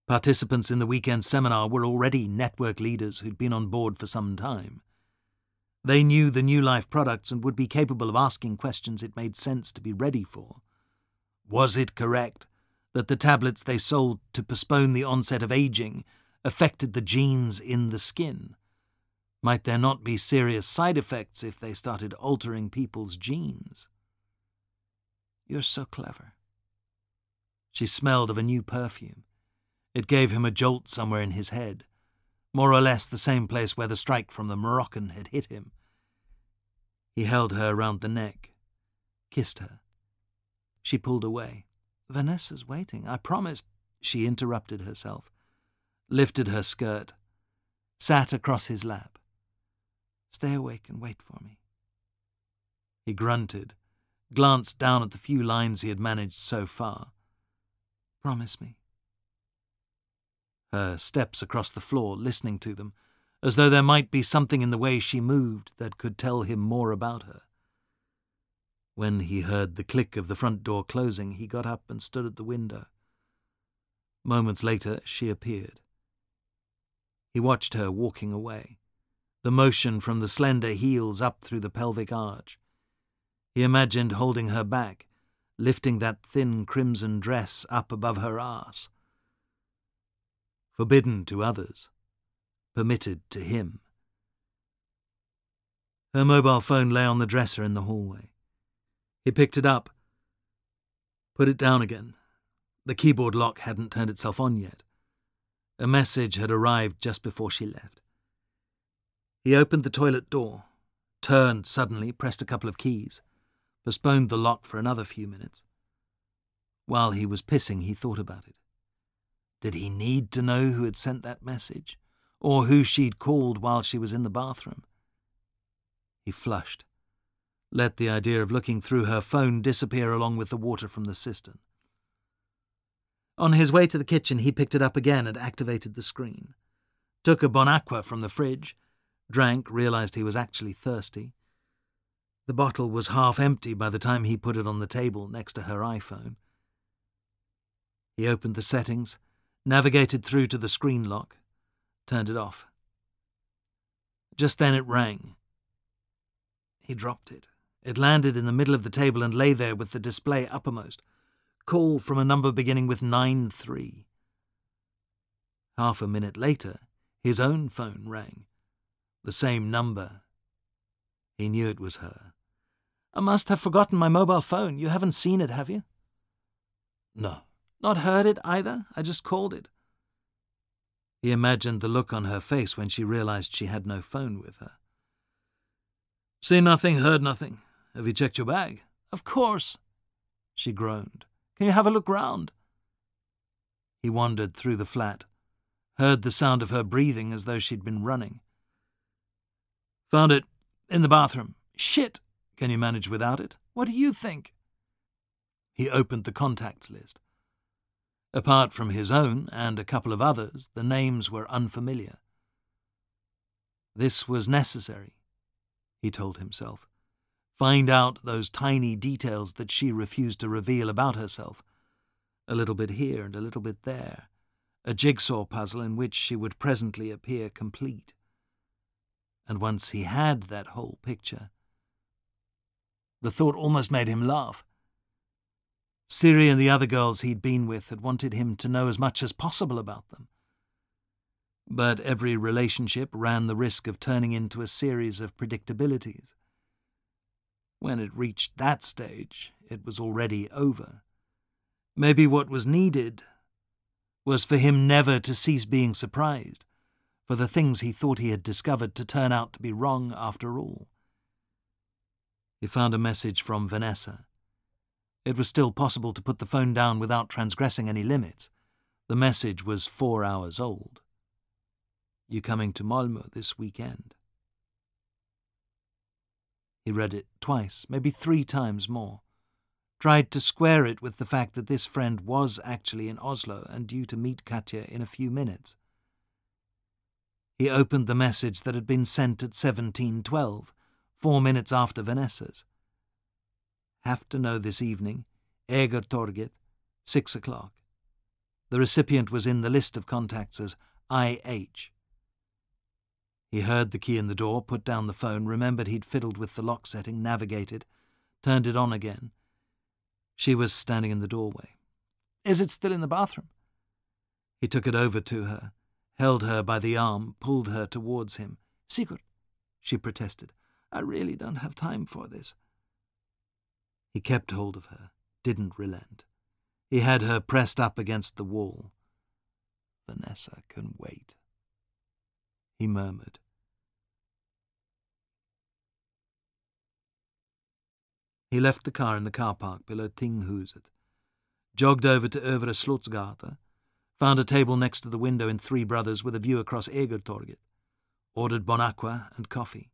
Participants in the weekend seminar were already network leaders who'd been on board for some time. They knew the New Life products and would be capable of asking questions it made sense to be ready for. Was it correct that the tablets they sold to postpone the onset of aging affected the genes in the skin? Might there not be serious side effects if they started altering people's genes? You're so clever. She smelled of a new perfume. It gave him a jolt somewhere in his head, more or less the same place where the strike from the Moroccan had hit him. He held her round the neck, kissed her. She pulled away. Vanessa's waiting, I promised. She interrupted herself, lifted her skirt, sat across his lap. Stay awake and wait for me. He grunted, glanced down at the few lines he had managed so far. Promise me. Her steps across the floor, listening to them, as though there might be something in the way she moved that could tell him more about her. When he heard the click of the front door closing, he got up and stood at the window. Moments later, she appeared. He watched her walking away, the motion from the slender heels up through the pelvic arch. He imagined holding her back, lifting that thin crimson dress up above her arse. Forbidden to others, permitted to him. Her mobile phone lay on the dresser in the hallway. He picked it up, put it down again. The keyboard lock hadn't turned itself on yet. A message had arrived just before she left. He opened the toilet door, turned suddenly, pressed a couple of keys, postponed the lock for another few minutes. While he was pissing, he thought about it. Did he need to know who had sent that message, or who she'd called while she was in the bathroom? He flushed, let the idea of looking through her phone disappear along with the water from the cistern. On his way to the kitchen, he picked it up again and activated the screen. Took a Bon Aqua from the fridge, drank, realized he was actually thirsty. The bottle was half empty by the time he put it on the table next to her iPhone. He opened the settings, navigated through to the screen lock, turned it off. Just then it rang. He dropped it. It landed in the middle of the table and lay there with the display uppermost. Call from a number beginning with nine three. Half a minute later, his own phone rang. The same number. He knew it was her. I must have forgotten my mobile phone. You haven't seen it, have you? No. Not heard it either? I just called it. He imagined the look on her face when she realized she had no phone with her. Seen nothing, heard nothing. Have you checked your bag? Of course. She groaned. Can you have a look round? He wandered through the flat, heard the sound of her breathing as though she'd been running. Found it in the bathroom. Shit! Can you manage without it? What do you think? He opened the contacts list. Apart from his own and a couple of others, the names were unfamiliar. This was necessary, he told himself. Find out those tiny details that she refused to reveal about herself. A little bit here and a little bit there. A jigsaw puzzle in which she would presently appear complete. And once he had that whole picture, the thought almost made him laugh. Siri and the other girls he'd been with had wanted him to know as much as possible about them. But every relationship ran the risk of turning into a series of predictabilities. When it reached that stage, it was already over. Maybe what was needed was for him never to cease being surprised, for the things he thought he had discovered to turn out to be wrong after all. He found a message from Vanessa. It was still possible to put the phone down without transgressing any limits. The message was four hours old. You coming to Malmö this weekend? He read it twice, maybe three times more. Tried to square it with the fact that this friend was actually in Oslo and due to meet Katja in a few minutes. He opened the message that had been sent at seventeen twelve, four minutes after Vanessa's. Have to know this evening, Egertorget, six o'clock. The recipient was in the list of contacts as I H. He heard the key in the door, put down the phone, remembered he'd fiddled with the lock setting, navigated, turned it on again. She was standing in the doorway. "Is it still in the bathroom?" He took it over to her, held her by the arm, pulled her towards him. "Sigurd," she protested, "I really don't have time for this." He kept hold of her, didn't relent. He had her pressed up against the wall. "Vanessa can wait," he murmured. He left the car in the car park below Tinghuset, jogged over to Övre Slottsgata, found a table next to the window in Three Brothers with a view across Egertorget, ordered Bon Aqua and coffee.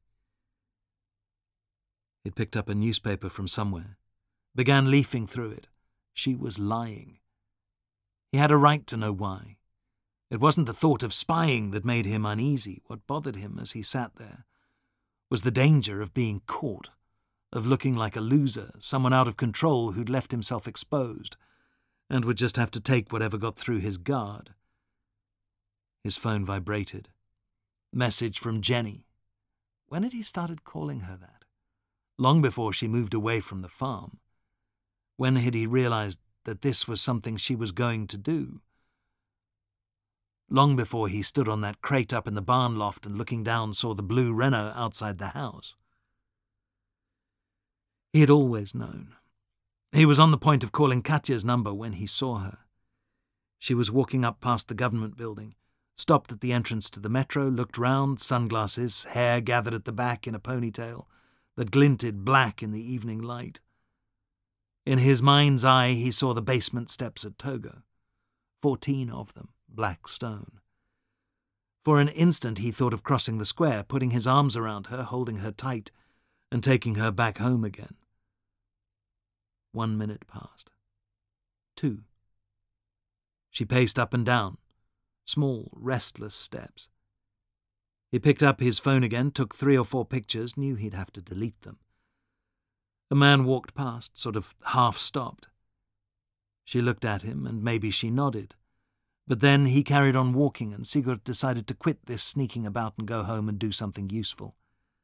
He'd picked up a newspaper from somewhere, began leafing through it. She was lying. He had a right to know why. It wasn't the thought of spying that made him uneasy. What bothered him as he sat there was the danger of being caught, of looking like a loser, someone out of control who'd left himself exposed and would just have to take whatever got through his guard. His phone vibrated. Message from Jenny. When had he started calling her that? Long before she moved away from the farm. When had he realized that this was something she was going to do? Long before he stood on that crate up in the barn loft and looking down saw the blue Renault outside the house. He had always known. He was on the point of calling Katya's number when he saw her. She was walking up past the government building, stopped at the entrance to the metro, looked round, sunglasses, hair gathered at the back in a ponytail that glinted black in the evening light. In his mind's eye he saw the basement steps at Togo, fourteen of them, black stone. For an instant he thought of crossing the square, putting his arms around her, holding her tight, and taking her back home again. One minute passed. Two. She paced up and down, small, restless steps. He picked up his phone again, took three or four pictures, knew he'd have to delete them. A man walked past, sort of half-stopped. She looked at him, and maybe she nodded. But then he carried on walking, and Sigurd decided to quit this sneaking about and go home and do something useful.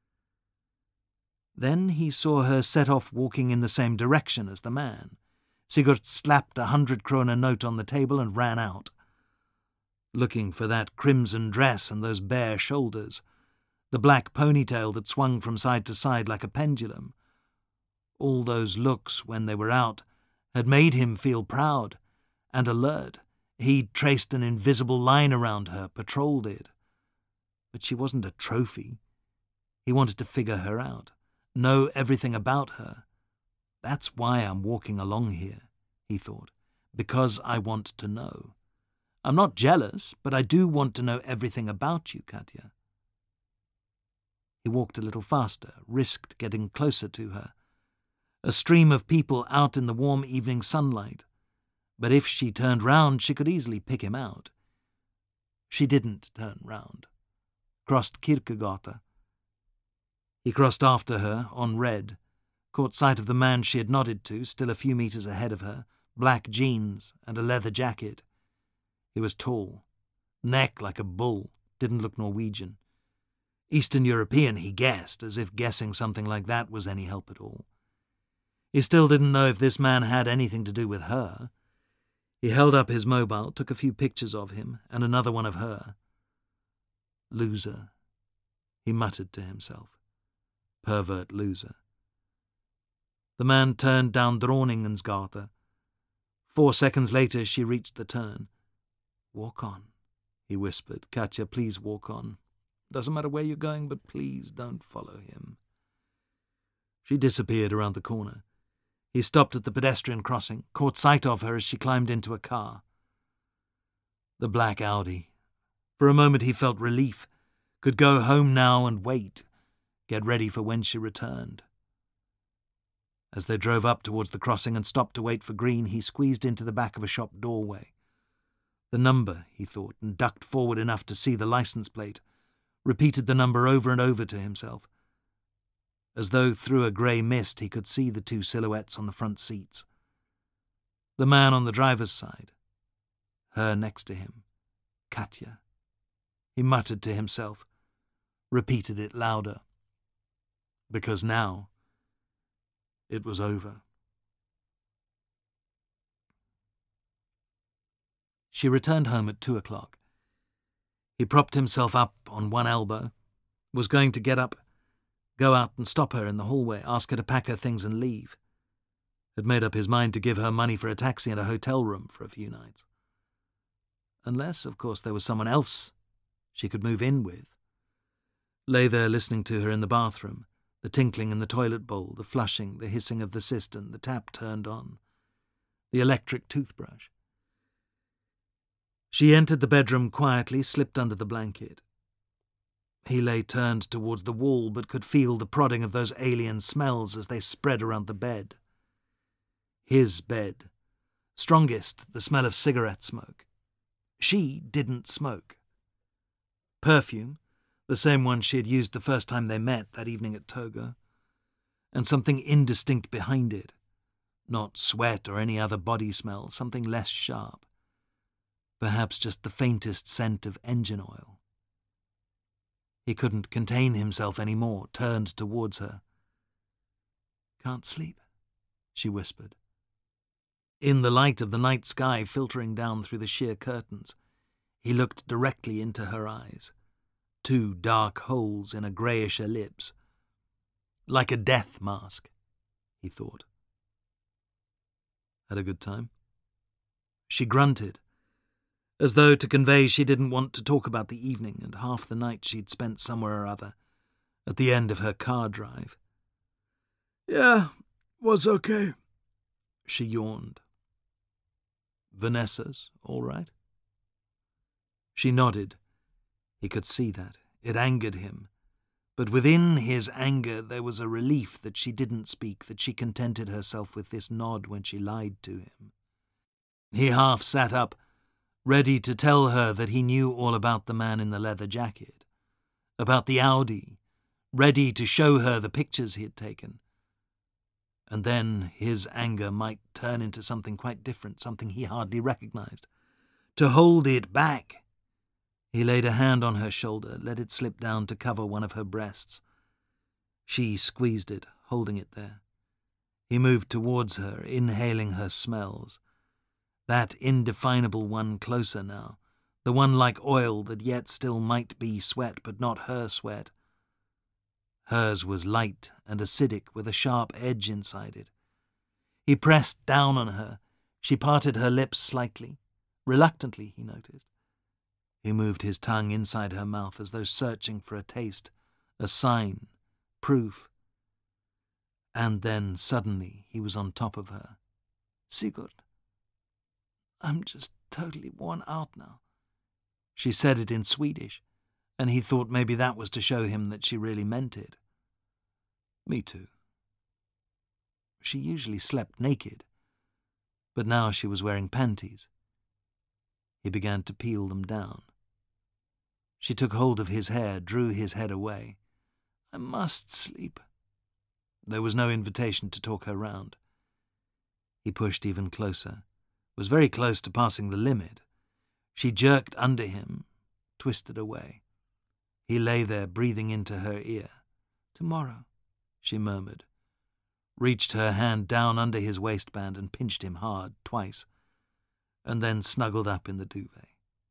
Then he saw her set off walking in the same direction as the man. Sigurd slapped a hundred kroner note on the table and ran out, looking for that crimson dress and those bare shoulders, the black ponytail that swung from side to side like a pendulum. All those looks, when they were out, had made him feel proud and alert. He'd traced an invisible line around her, patrolled it. But she wasn't a trophy. He wanted to figure her out, know everything about her. That's why I'm walking along here, he thought, because I want to know. I'm not jealous, but I do want to know everything about you, Katya. He walked a little faster, risked getting closer to her. A stream of people out in the warm evening sunlight. But if she turned round, she could easily pick him out. She didn't turn round. Crossed Kirkegata. He crossed after her, on red, caught sight of the man she had nodded to, still a few metres ahead of her, black jeans and a leather jacket. He was tall, neck like a bull, didn't look Norwegian. Eastern European, he guessed, as if guessing something like that was any help at all. He still didn't know if this man had anything to do with her. He held up his mobile, took a few pictures of him, and another one of her. Loser, he muttered to himself. Pervert loser. The man turned down Dronningens Four seconds later she reached the turn. Walk on, he whispered. Katya, please walk on. Doesn't matter where you're going, but please don't follow him. She disappeared around the corner. He stopped at the pedestrian crossing, caught sight of her as she climbed into a car. The black Audi. For a moment he felt relief. Could go home now and wait. Get ready for when she returned. As they drove up towards the crossing and stopped to wait for green, he squeezed into the back of a shop doorway. The number, he thought, and ducked forward enough to see the license plate. Repeated the number over and over to himself. As though through a grey mist he could see the two silhouettes on the front seats. The man on the driver's side. Her next to him. Katya. He muttered to himself, repeated it louder. Because now it was over. She returned home at two o'clock. He propped himself up on one elbow, was going to get up, go out and stop her in the hallway, ask her to pack her things and leave. Had made up his mind to give her money for a taxi and a hotel room for a few nights. Unless, of course, there was someone else she could move in with. Lay there listening to her in the bathroom, the tinkling in the toilet bowl, the flushing, the hissing of the cistern, the tap turned on, the electric toothbrush. She entered the bedroom quietly, slipped under the blanket. He lay turned towards the wall, but could feel the prodding of those alien smells as they spread around the bed. His bed. Strongest, the smell of cigarette smoke. She didn't smoke. Perfume, the same one she had used the first time they met that evening at Togo, and something indistinct behind it. Not sweat or any other body smell, something less sharp. Perhaps just the faintest scent of engine oil. He couldn't contain himself any more, turned towards her. "Can't sleep," she whispered. In the light of the night sky filtering down through the sheer curtains, he looked directly into her eyes. Two dark holes in a greyish ellipse. Like a death mask, he thought. Had a good time? She grunted, as though to convey she didn't want to talk about the evening and half the night she'd spent somewhere or other, at the end of her car drive. "Yeah, was okay," she yawned. "Vanessa's all right?" She nodded. He could see that. It angered him. But within his anger there was a relief that she didn't speak, that she contented herself with this nod when she lied to him. He half sat up, ready to tell her that he knew all about the man in the leather jacket, about the Audi, ready to show her the pictures he had taken. And then his anger might turn into something quite different, something he hardly recognized. To hold it back. He laid a hand on her shoulder, let it slip down to cover one of her breasts. She squeezed it, holding it there. He moved towards her, inhaling her smells. That indefinable one closer now, the one like oil that yet still might be sweat, but not her sweat. Hers was light and acidic with a sharp edge inside it. He pressed down on her. She parted her lips slightly. Reluctantly, he noticed. He moved his tongue inside her mouth as though searching for a taste, a sign, proof. And then suddenly he was on top of her. "Sigurd, I'm just totally worn out now." She said it in Swedish, and he thought maybe that was to show him that she really meant it. "Me too." She usually slept naked, but now she was wearing panties. He began to peel them down. She took hold of his hair, drew his head away. "I must sleep." There was no invitation to talk her round. He pushed even closer, was very close to passing the limit. She jerked under him, twisted away. He lay there, breathing into her ear. "Tomorrow," she murmured, reached her hand down under his waistband and pinched him hard, twice, and then snuggled up in the duvet.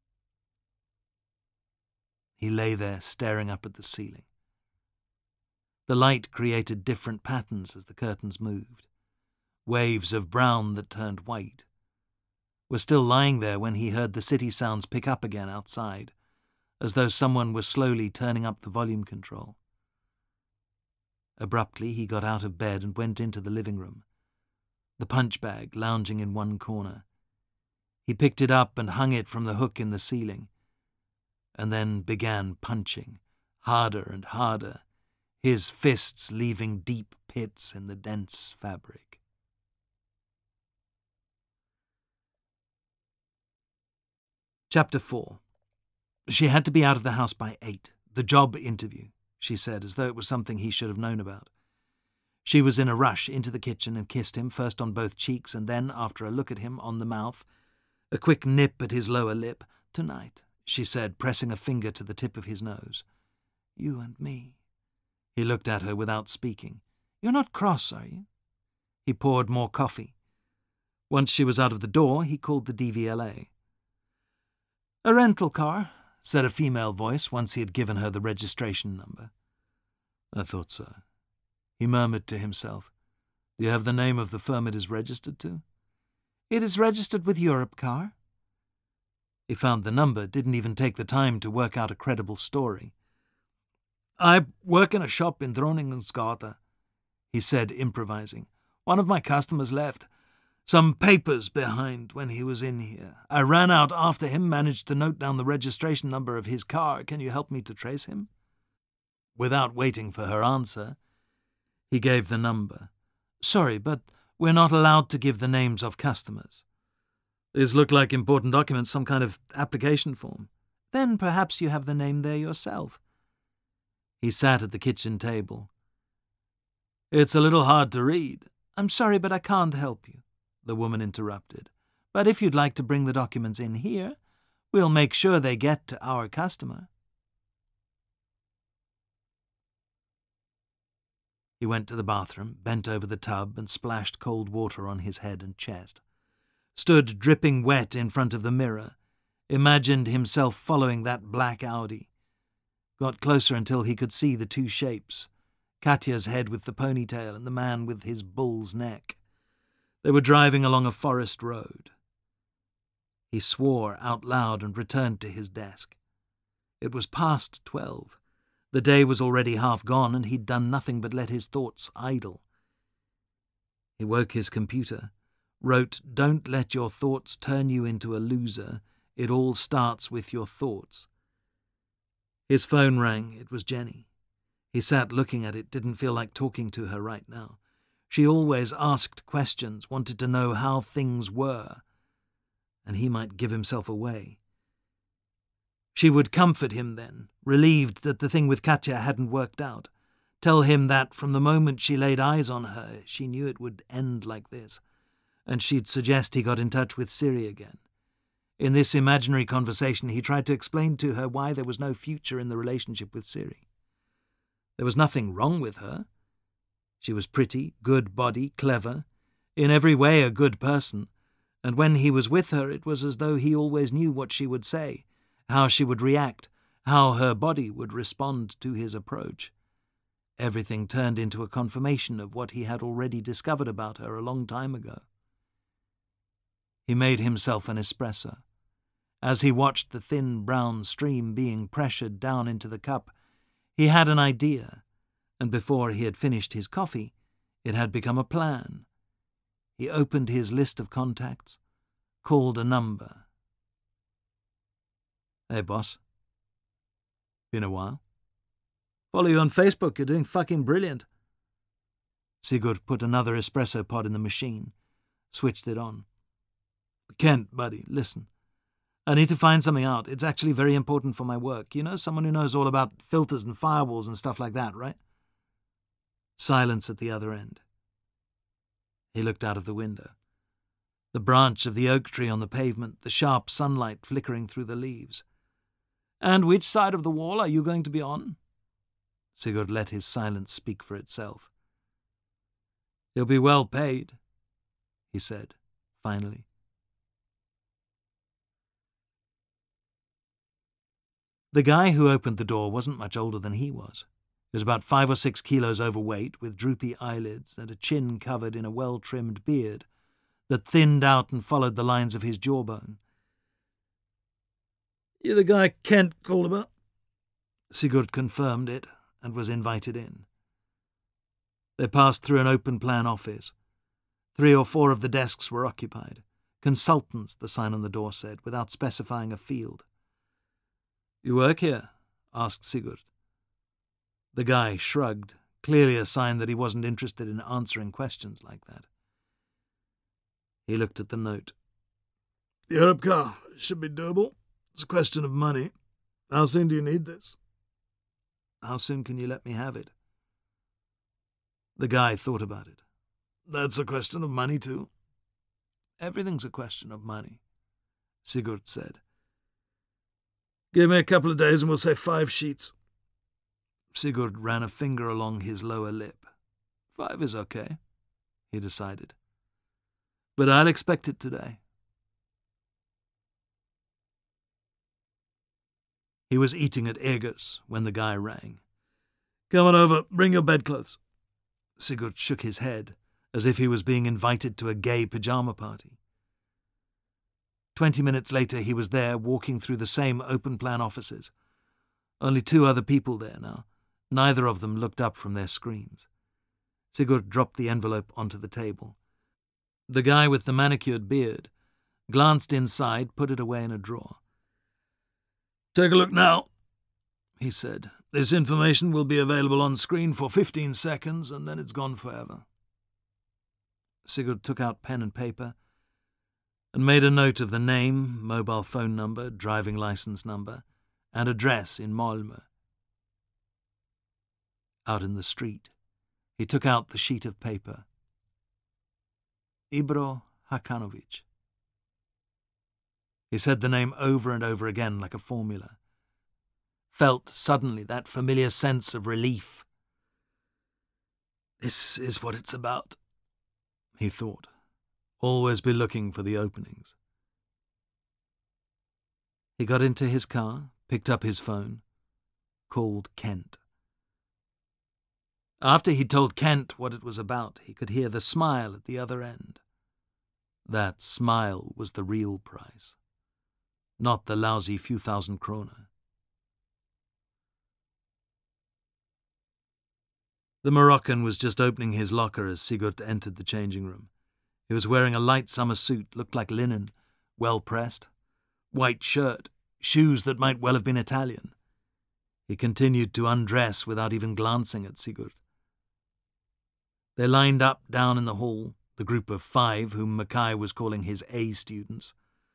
He lay there, staring up at the ceiling. The light created different patterns as the curtains moved. Waves of brown that turned white. Was still lying there when he heard the city sounds pick up again outside, as though someone was slowly turning up the volume control. Abruptly he got out of bed and went into the living room, the punch bag lounging in one corner. He picked it up and hung it from the hook in the ceiling, and then began punching, harder and harder, his fists leaving deep pits in the dense fabric. Chapter four. She had to be out of the house by eight. The job interview, she said, as though it was something he should have known about. She was in a rush into the kitchen and kissed him, first on both cheeks and then, after a look at him, on the mouth, A quick nip at his lower lip. "Tonight," she said, pressing a finger to the tip of his nose. "You and me." He looked at her without speaking. "You're not cross, are you?" He poured more coffee. Once she was out of the door, he called the D V L A. "A rental car," said a female voice once he had given her the registration number. "I thought so." He murmured to himself. "Do you have the name of the firm it is registered to?" "It is registered with Europcar." He found the number, didn't even take the time to work out a credible story. "I work in a shop in Dronningens he said, improvising. "One of my customers left some papers behind when he was in here. I ran out after him, managed to note down the registration number of his car. Can you help me to trace him?" Without waiting for her answer, he gave the number. "Sorry, but we're not allowed to give the names of customers." "These look like important documents, some kind of application form." "Then perhaps you have the name there yourself." He sat at the kitchen table. "It's a little hard to read." "I'm sorry, but I can't help you," the woman interrupted. "But if you'd like to bring the documents in here, we'll make sure they get to our customer." He went to the bathroom, bent over the tub and splashed cold water on his head and chest. Stood dripping wet in front of the mirror, imagined himself following that black Audi. Got closer until he could see the two shapes, Katya's head with the ponytail and the man with his bull's neck. They were driving along a forest road. He swore out loud and returned to his desk. It was past twelve. The day was already half gone, and he'd done nothing but let his thoughts idle. He woke his computer, wrote, "Don't let your thoughts turn you into a loser. It all starts with your thoughts." His phone rang. It was Jenny. He sat looking at it, didn't feel like talking to her right now. She always asked questions, wanted to know how things were, and he might give himself away. She would comfort him then, relieved that the thing with Katya hadn't worked out. Tell him that from the moment she laid eyes on her, she knew it would end like this, and she'd suggest he got in touch with Siri again. In this imaginary conversation, he tried to explain to her why there was no future in the relationship with Siri. There was nothing wrong with her. She was pretty, good body, clever, in every way a good person, and when he was with her it was as though he always knew what she would say, how she would react, how her body would respond to his approach. Everything turned into a confirmation of what he had already discovered about her a long time ago. He made himself an espresso. As he watched the thin brown stream being pressured down into the cup, he had an idea, and before he had finished his coffee, it had become a plan. He opened his list of contacts, called a number. "Hey, boss. Been a while. Follow you on Facebook. You're doing fucking brilliant." Sigurd put another espresso pod in the machine, switched it on. "Kent, buddy, listen. I need to find something out. It's actually very important for my work. You know, someone who knows all about filters and firewalls and stuff like that, right?" Silence at the other end. He looked out of the window. The branch of the oak tree on the pavement, the sharp sunlight flickering through the leaves. "And which side of the wall are you going to be on?" Sigurd let his silence speak for itself. "You'll be well paid," he said, finally. The guy who opened the door wasn't much older than he was. He was about five or six kilos overweight, with droopy eyelids and a chin covered in a well-trimmed beard that thinned out and followed the lines of his jawbone. "You're the guy Kent called about?" Sigurd confirmed it and was invited in. They passed through an open-plan office. Three or four of the desks were occupied. "Consultants," the sign on the door said, without specifying a field. "You work here?" asked Sigurd. The guy shrugged, clearly a sign that he wasn't interested in answering questions like that. He looked at the note. "Europcar should be doable. It's a question of money. How soon do you need this?" "How soon can you let me have it?" The guy thought about it. "That's a question of money, too." "Everything's a question of money." Sigurd said. "Give me a couple of days and we'll say five sheets." Sigurd ran a finger along his lower lip. Five is okay, he decided. But I'd expect it today. He was eating at Akershus when the guy rang. "Come on over, bring your bedclothes." Sigurd shook his head, as if he was being invited to a gay pyjama party. Twenty minutes later he was there, walking through the same open-plan offices. Only two other people there now. Neither of them looked up from their screens. Sigurd dropped the envelope onto the table. The guy with the manicured beard glanced inside, put it away in a drawer. "Take a look now," he said. "This information will be available on screen for fifteen seconds, and then it's gone forever." Sigurd took out pen and paper and made a note of the name, mobile phone number, driving license number, and address in Malmö. Out in the street, he took out the sheet of paper. Ibro Hakanovic. He said the name over and over again like a formula. Felt suddenly that familiar sense of relief. This is what it's about, he thought. Always be looking for the openings. He got into his car, picked up his phone, called Kent. After he'd told Kent what it was about, he could hear the smile at the other end. That smile was the real price, not the lousy few thousand kroner. The Moroccan was just opening his locker as Sigurd entered the changing room. He was wearing a light summer suit, looked like linen, well pressed, white shirt, shoes that might well have been Italian. He continued to undress without even glancing at Sigurd. They lined up down in the hall, the group of five whom Mackay was calling his A students,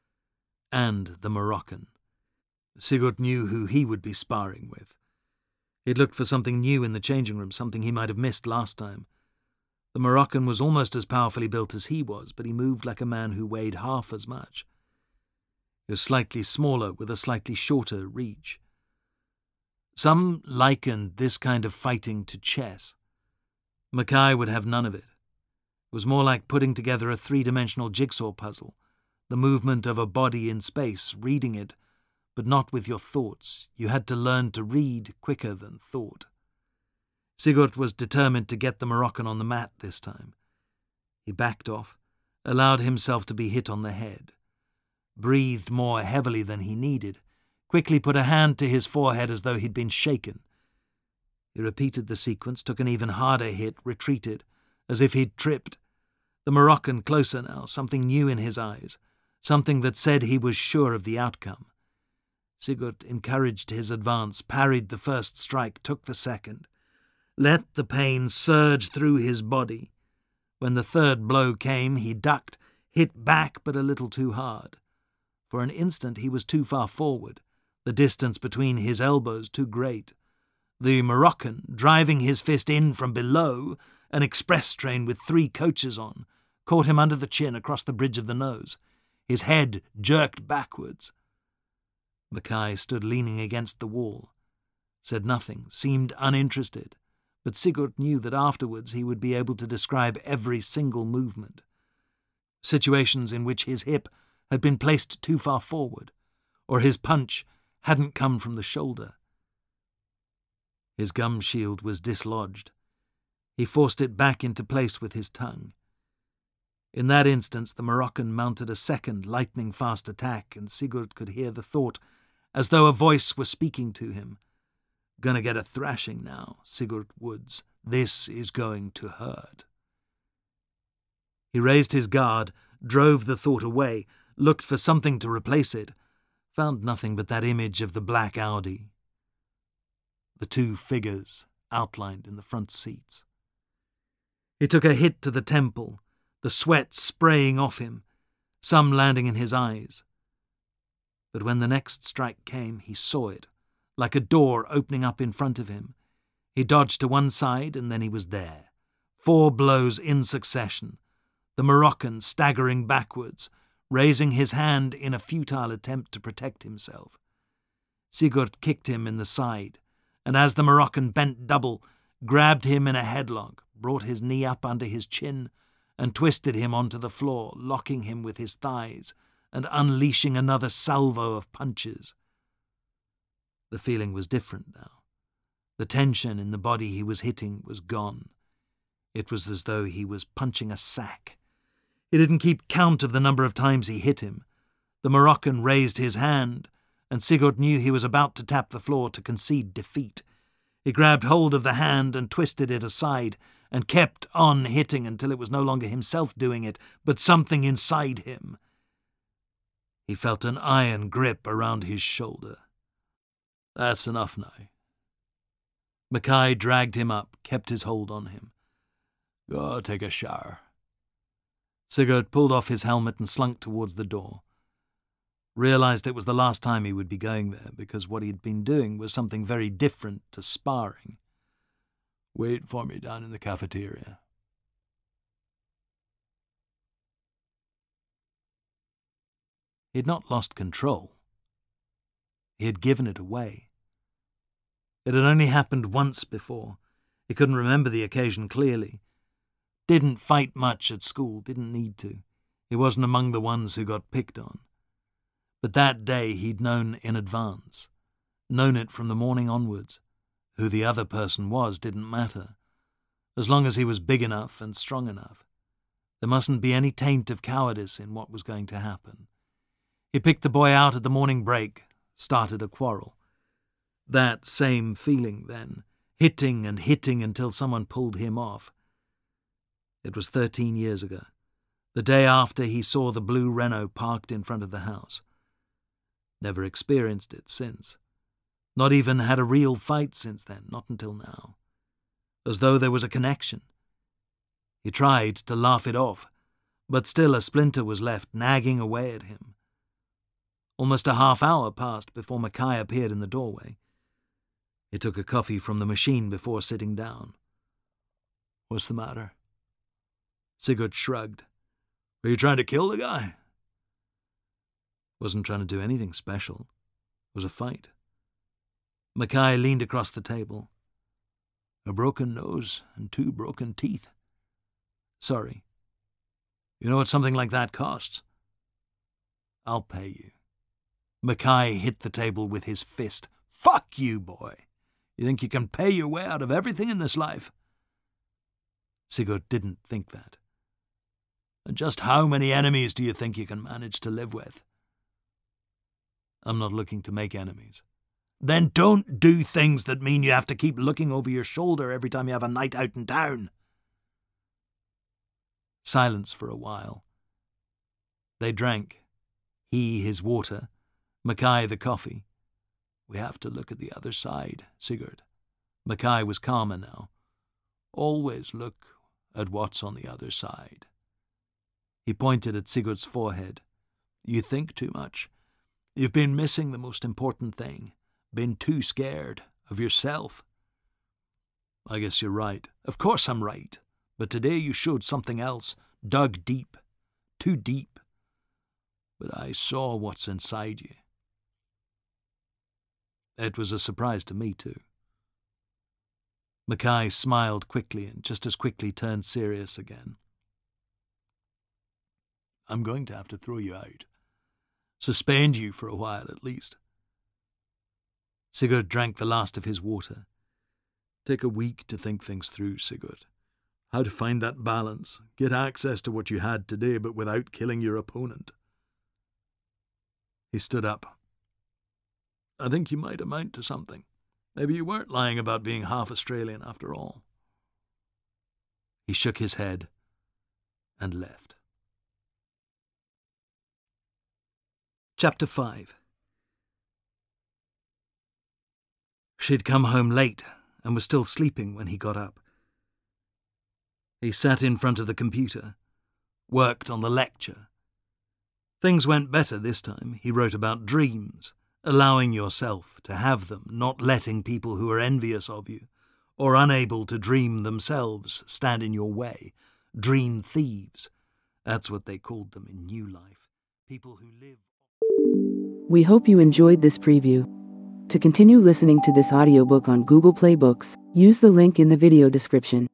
and the Moroccan. Sigurd knew who he would be sparring with. He'd looked for something new in the changing room, something he might have missed last time. The Moroccan was almost as powerfully built as he was, but he moved like a man who weighed half as much. He was slightly smaller, with a slightly shorter reach. Some likened this kind of fighting to chess. Mackay would have none of it. It was more like putting together a three-dimensional jigsaw puzzle, the movement of a body in space, reading it, but not with your thoughts. You had to learn to read quicker than thought. Sigurd was determined to get the Moroccan on the mat this time. He backed off, allowed himself to be hit on the head, breathed more heavily than he needed, quickly put a hand to his forehead as though he'd been shaken. He repeated the sequence, took an even harder hit, retreated, as if he'd tripped. The Moroccan closer now, something new in his eyes, something that said he was sure of the outcome. Sigurd encouraged his advance, parried the first strike, took the second, let the pain surge through his body. When the third blow came, he ducked, hit back but a little too hard. For an instant he was too far forward, the distance between his elbows too great. The Moroccan, driving his fist in from below, an express train with three coaches on, caught him under the chin across the bridge of the nose. His head jerked backwards. Mackay stood leaning against the wall, said nothing, seemed uninterested, but Sigurd knew that afterwards he would be able to describe every single movement. Situations in which his hip had been placed too far forward, or his punch hadn't come from the shoulder. His gum shield was dislodged. He forced it back into place with his tongue. In that instance the Moroccan mounted a second lightning-fast attack, and Sigurd could hear the thought, as though a voice were speaking to him. Gonna get a thrashing now, Sigurd Woods. This is going to hurt. He raised his guard, drove the thought away, looked for something to replace it, found nothing but that image of the black Audi. The two figures outlined in the front seats. He took a hit to the temple, the sweat spraying off him, some landing in his eyes. But when the next strike came, he saw it, like a door opening up in front of him. He dodged to one side, and then he was there. Four blows in succession. The Moroccan staggering backwards, raising his hand in a futile attempt to protect himself. Sigurd kicked him in the side, and as the Moroccan bent double, grabbed him in a headlock, brought his knee up under his chin, and twisted him onto the floor, locking him with his thighs and unleashing another salvo of punches. The feeling was different now. The tension in the body he was hitting was gone. It was as though he was punching a sack. He didn't keep count of the number of times he hit him. The Moroccan raised his hand, and Sigurd knew he was about to tap the floor to concede defeat. He grabbed hold of the hand and twisted it aside, and kept on hitting until it was no longer himself doing it, but something inside him. He felt an iron grip around his shoulder. That's enough now. Mackay dragged him up, kept his hold on him. Go take a shower. Sigurd pulled off his helmet and slunk towards the door. Realized it was the last time he would be going there, because what he had been doing was something very different to sparring. Wait for me down in the cafeteria. He had not lost control. He had given it away. It had only happened once before. He couldn't remember the occasion clearly. Didn't fight much at school, didn't need to. He wasn't among the ones who got picked on. But that day he'd known in advance, known it from the morning onwards. Who the other person was didn't matter, as long as he was big enough and strong enough. There mustn't be any taint of cowardice in what was going to happen. He picked the boy out at the morning break, started a quarrel. That same feeling then, hitting and hitting until someone pulled him off. It was thirteen years ago, the day after he saw the blue Renault parked in front of the house. Never experienced it since. Not even had a real fight since then, not until now. As though there was a connection. He tried to laugh it off, but still a splinter was left nagging away at him. Almost a half hour passed before Mackay appeared in the doorway. He took a coffee from the machine before sitting down. What's the matter? Sigurd shrugged. Were you trying to kill the guy? Wasn't trying to do anything special. It was a fight. Mackay leaned across the table. A broken nose and two broken teeth. Sorry. You know what something like that costs? I'll pay you. Mackay hit the table with his fist. Fuck you, boy. You think you can pay your way out of everything in this life? Sigurd didn't think that. And just how many enemies do you think you can manage to live with? I'm not looking to make enemies. Then don't do things that mean you have to keep looking over your shoulder every time you have a night out in town. Silence for a while. They drank. He his water, Mackay the coffee. We have to look at the other side, Sigurd. Mackay was calmer now. Always look at what's on the other side. He pointed at Sigurd's forehead. You think too much. You've been missing the most important thing. Been too scared of yourself. I guess you're right. Of course I'm right. But today you showed something else. Dug deep. Too deep. But I saw what's inside you. It was a surprise to me, too. Mackay smiled quickly and just as quickly turned serious again. I'm going to have to throw you out. Suspend you for a while, at least. Sigurd drank the last of his water. Take a week to think things through, Sigurd. How to find that balance, get access to what you had today, but without killing your opponent. He stood up. I think you might amount to something. Maybe you weren't lying about being half Australian after all. He shook his head and left. Chapter five. She'd come home late and was still sleeping when he got up. He sat in front of the computer, worked on the lecture. Things went better this time. He wrote about dreams, allowing yourself to have them, not letting people who are envious of you or unable to dream themselves stand in your way. Dream thieves. That's what they called them in New Life. people who live... We hope you enjoyed this preview. To continue listening to this audiobook on Google Play Books, use the link in the video description.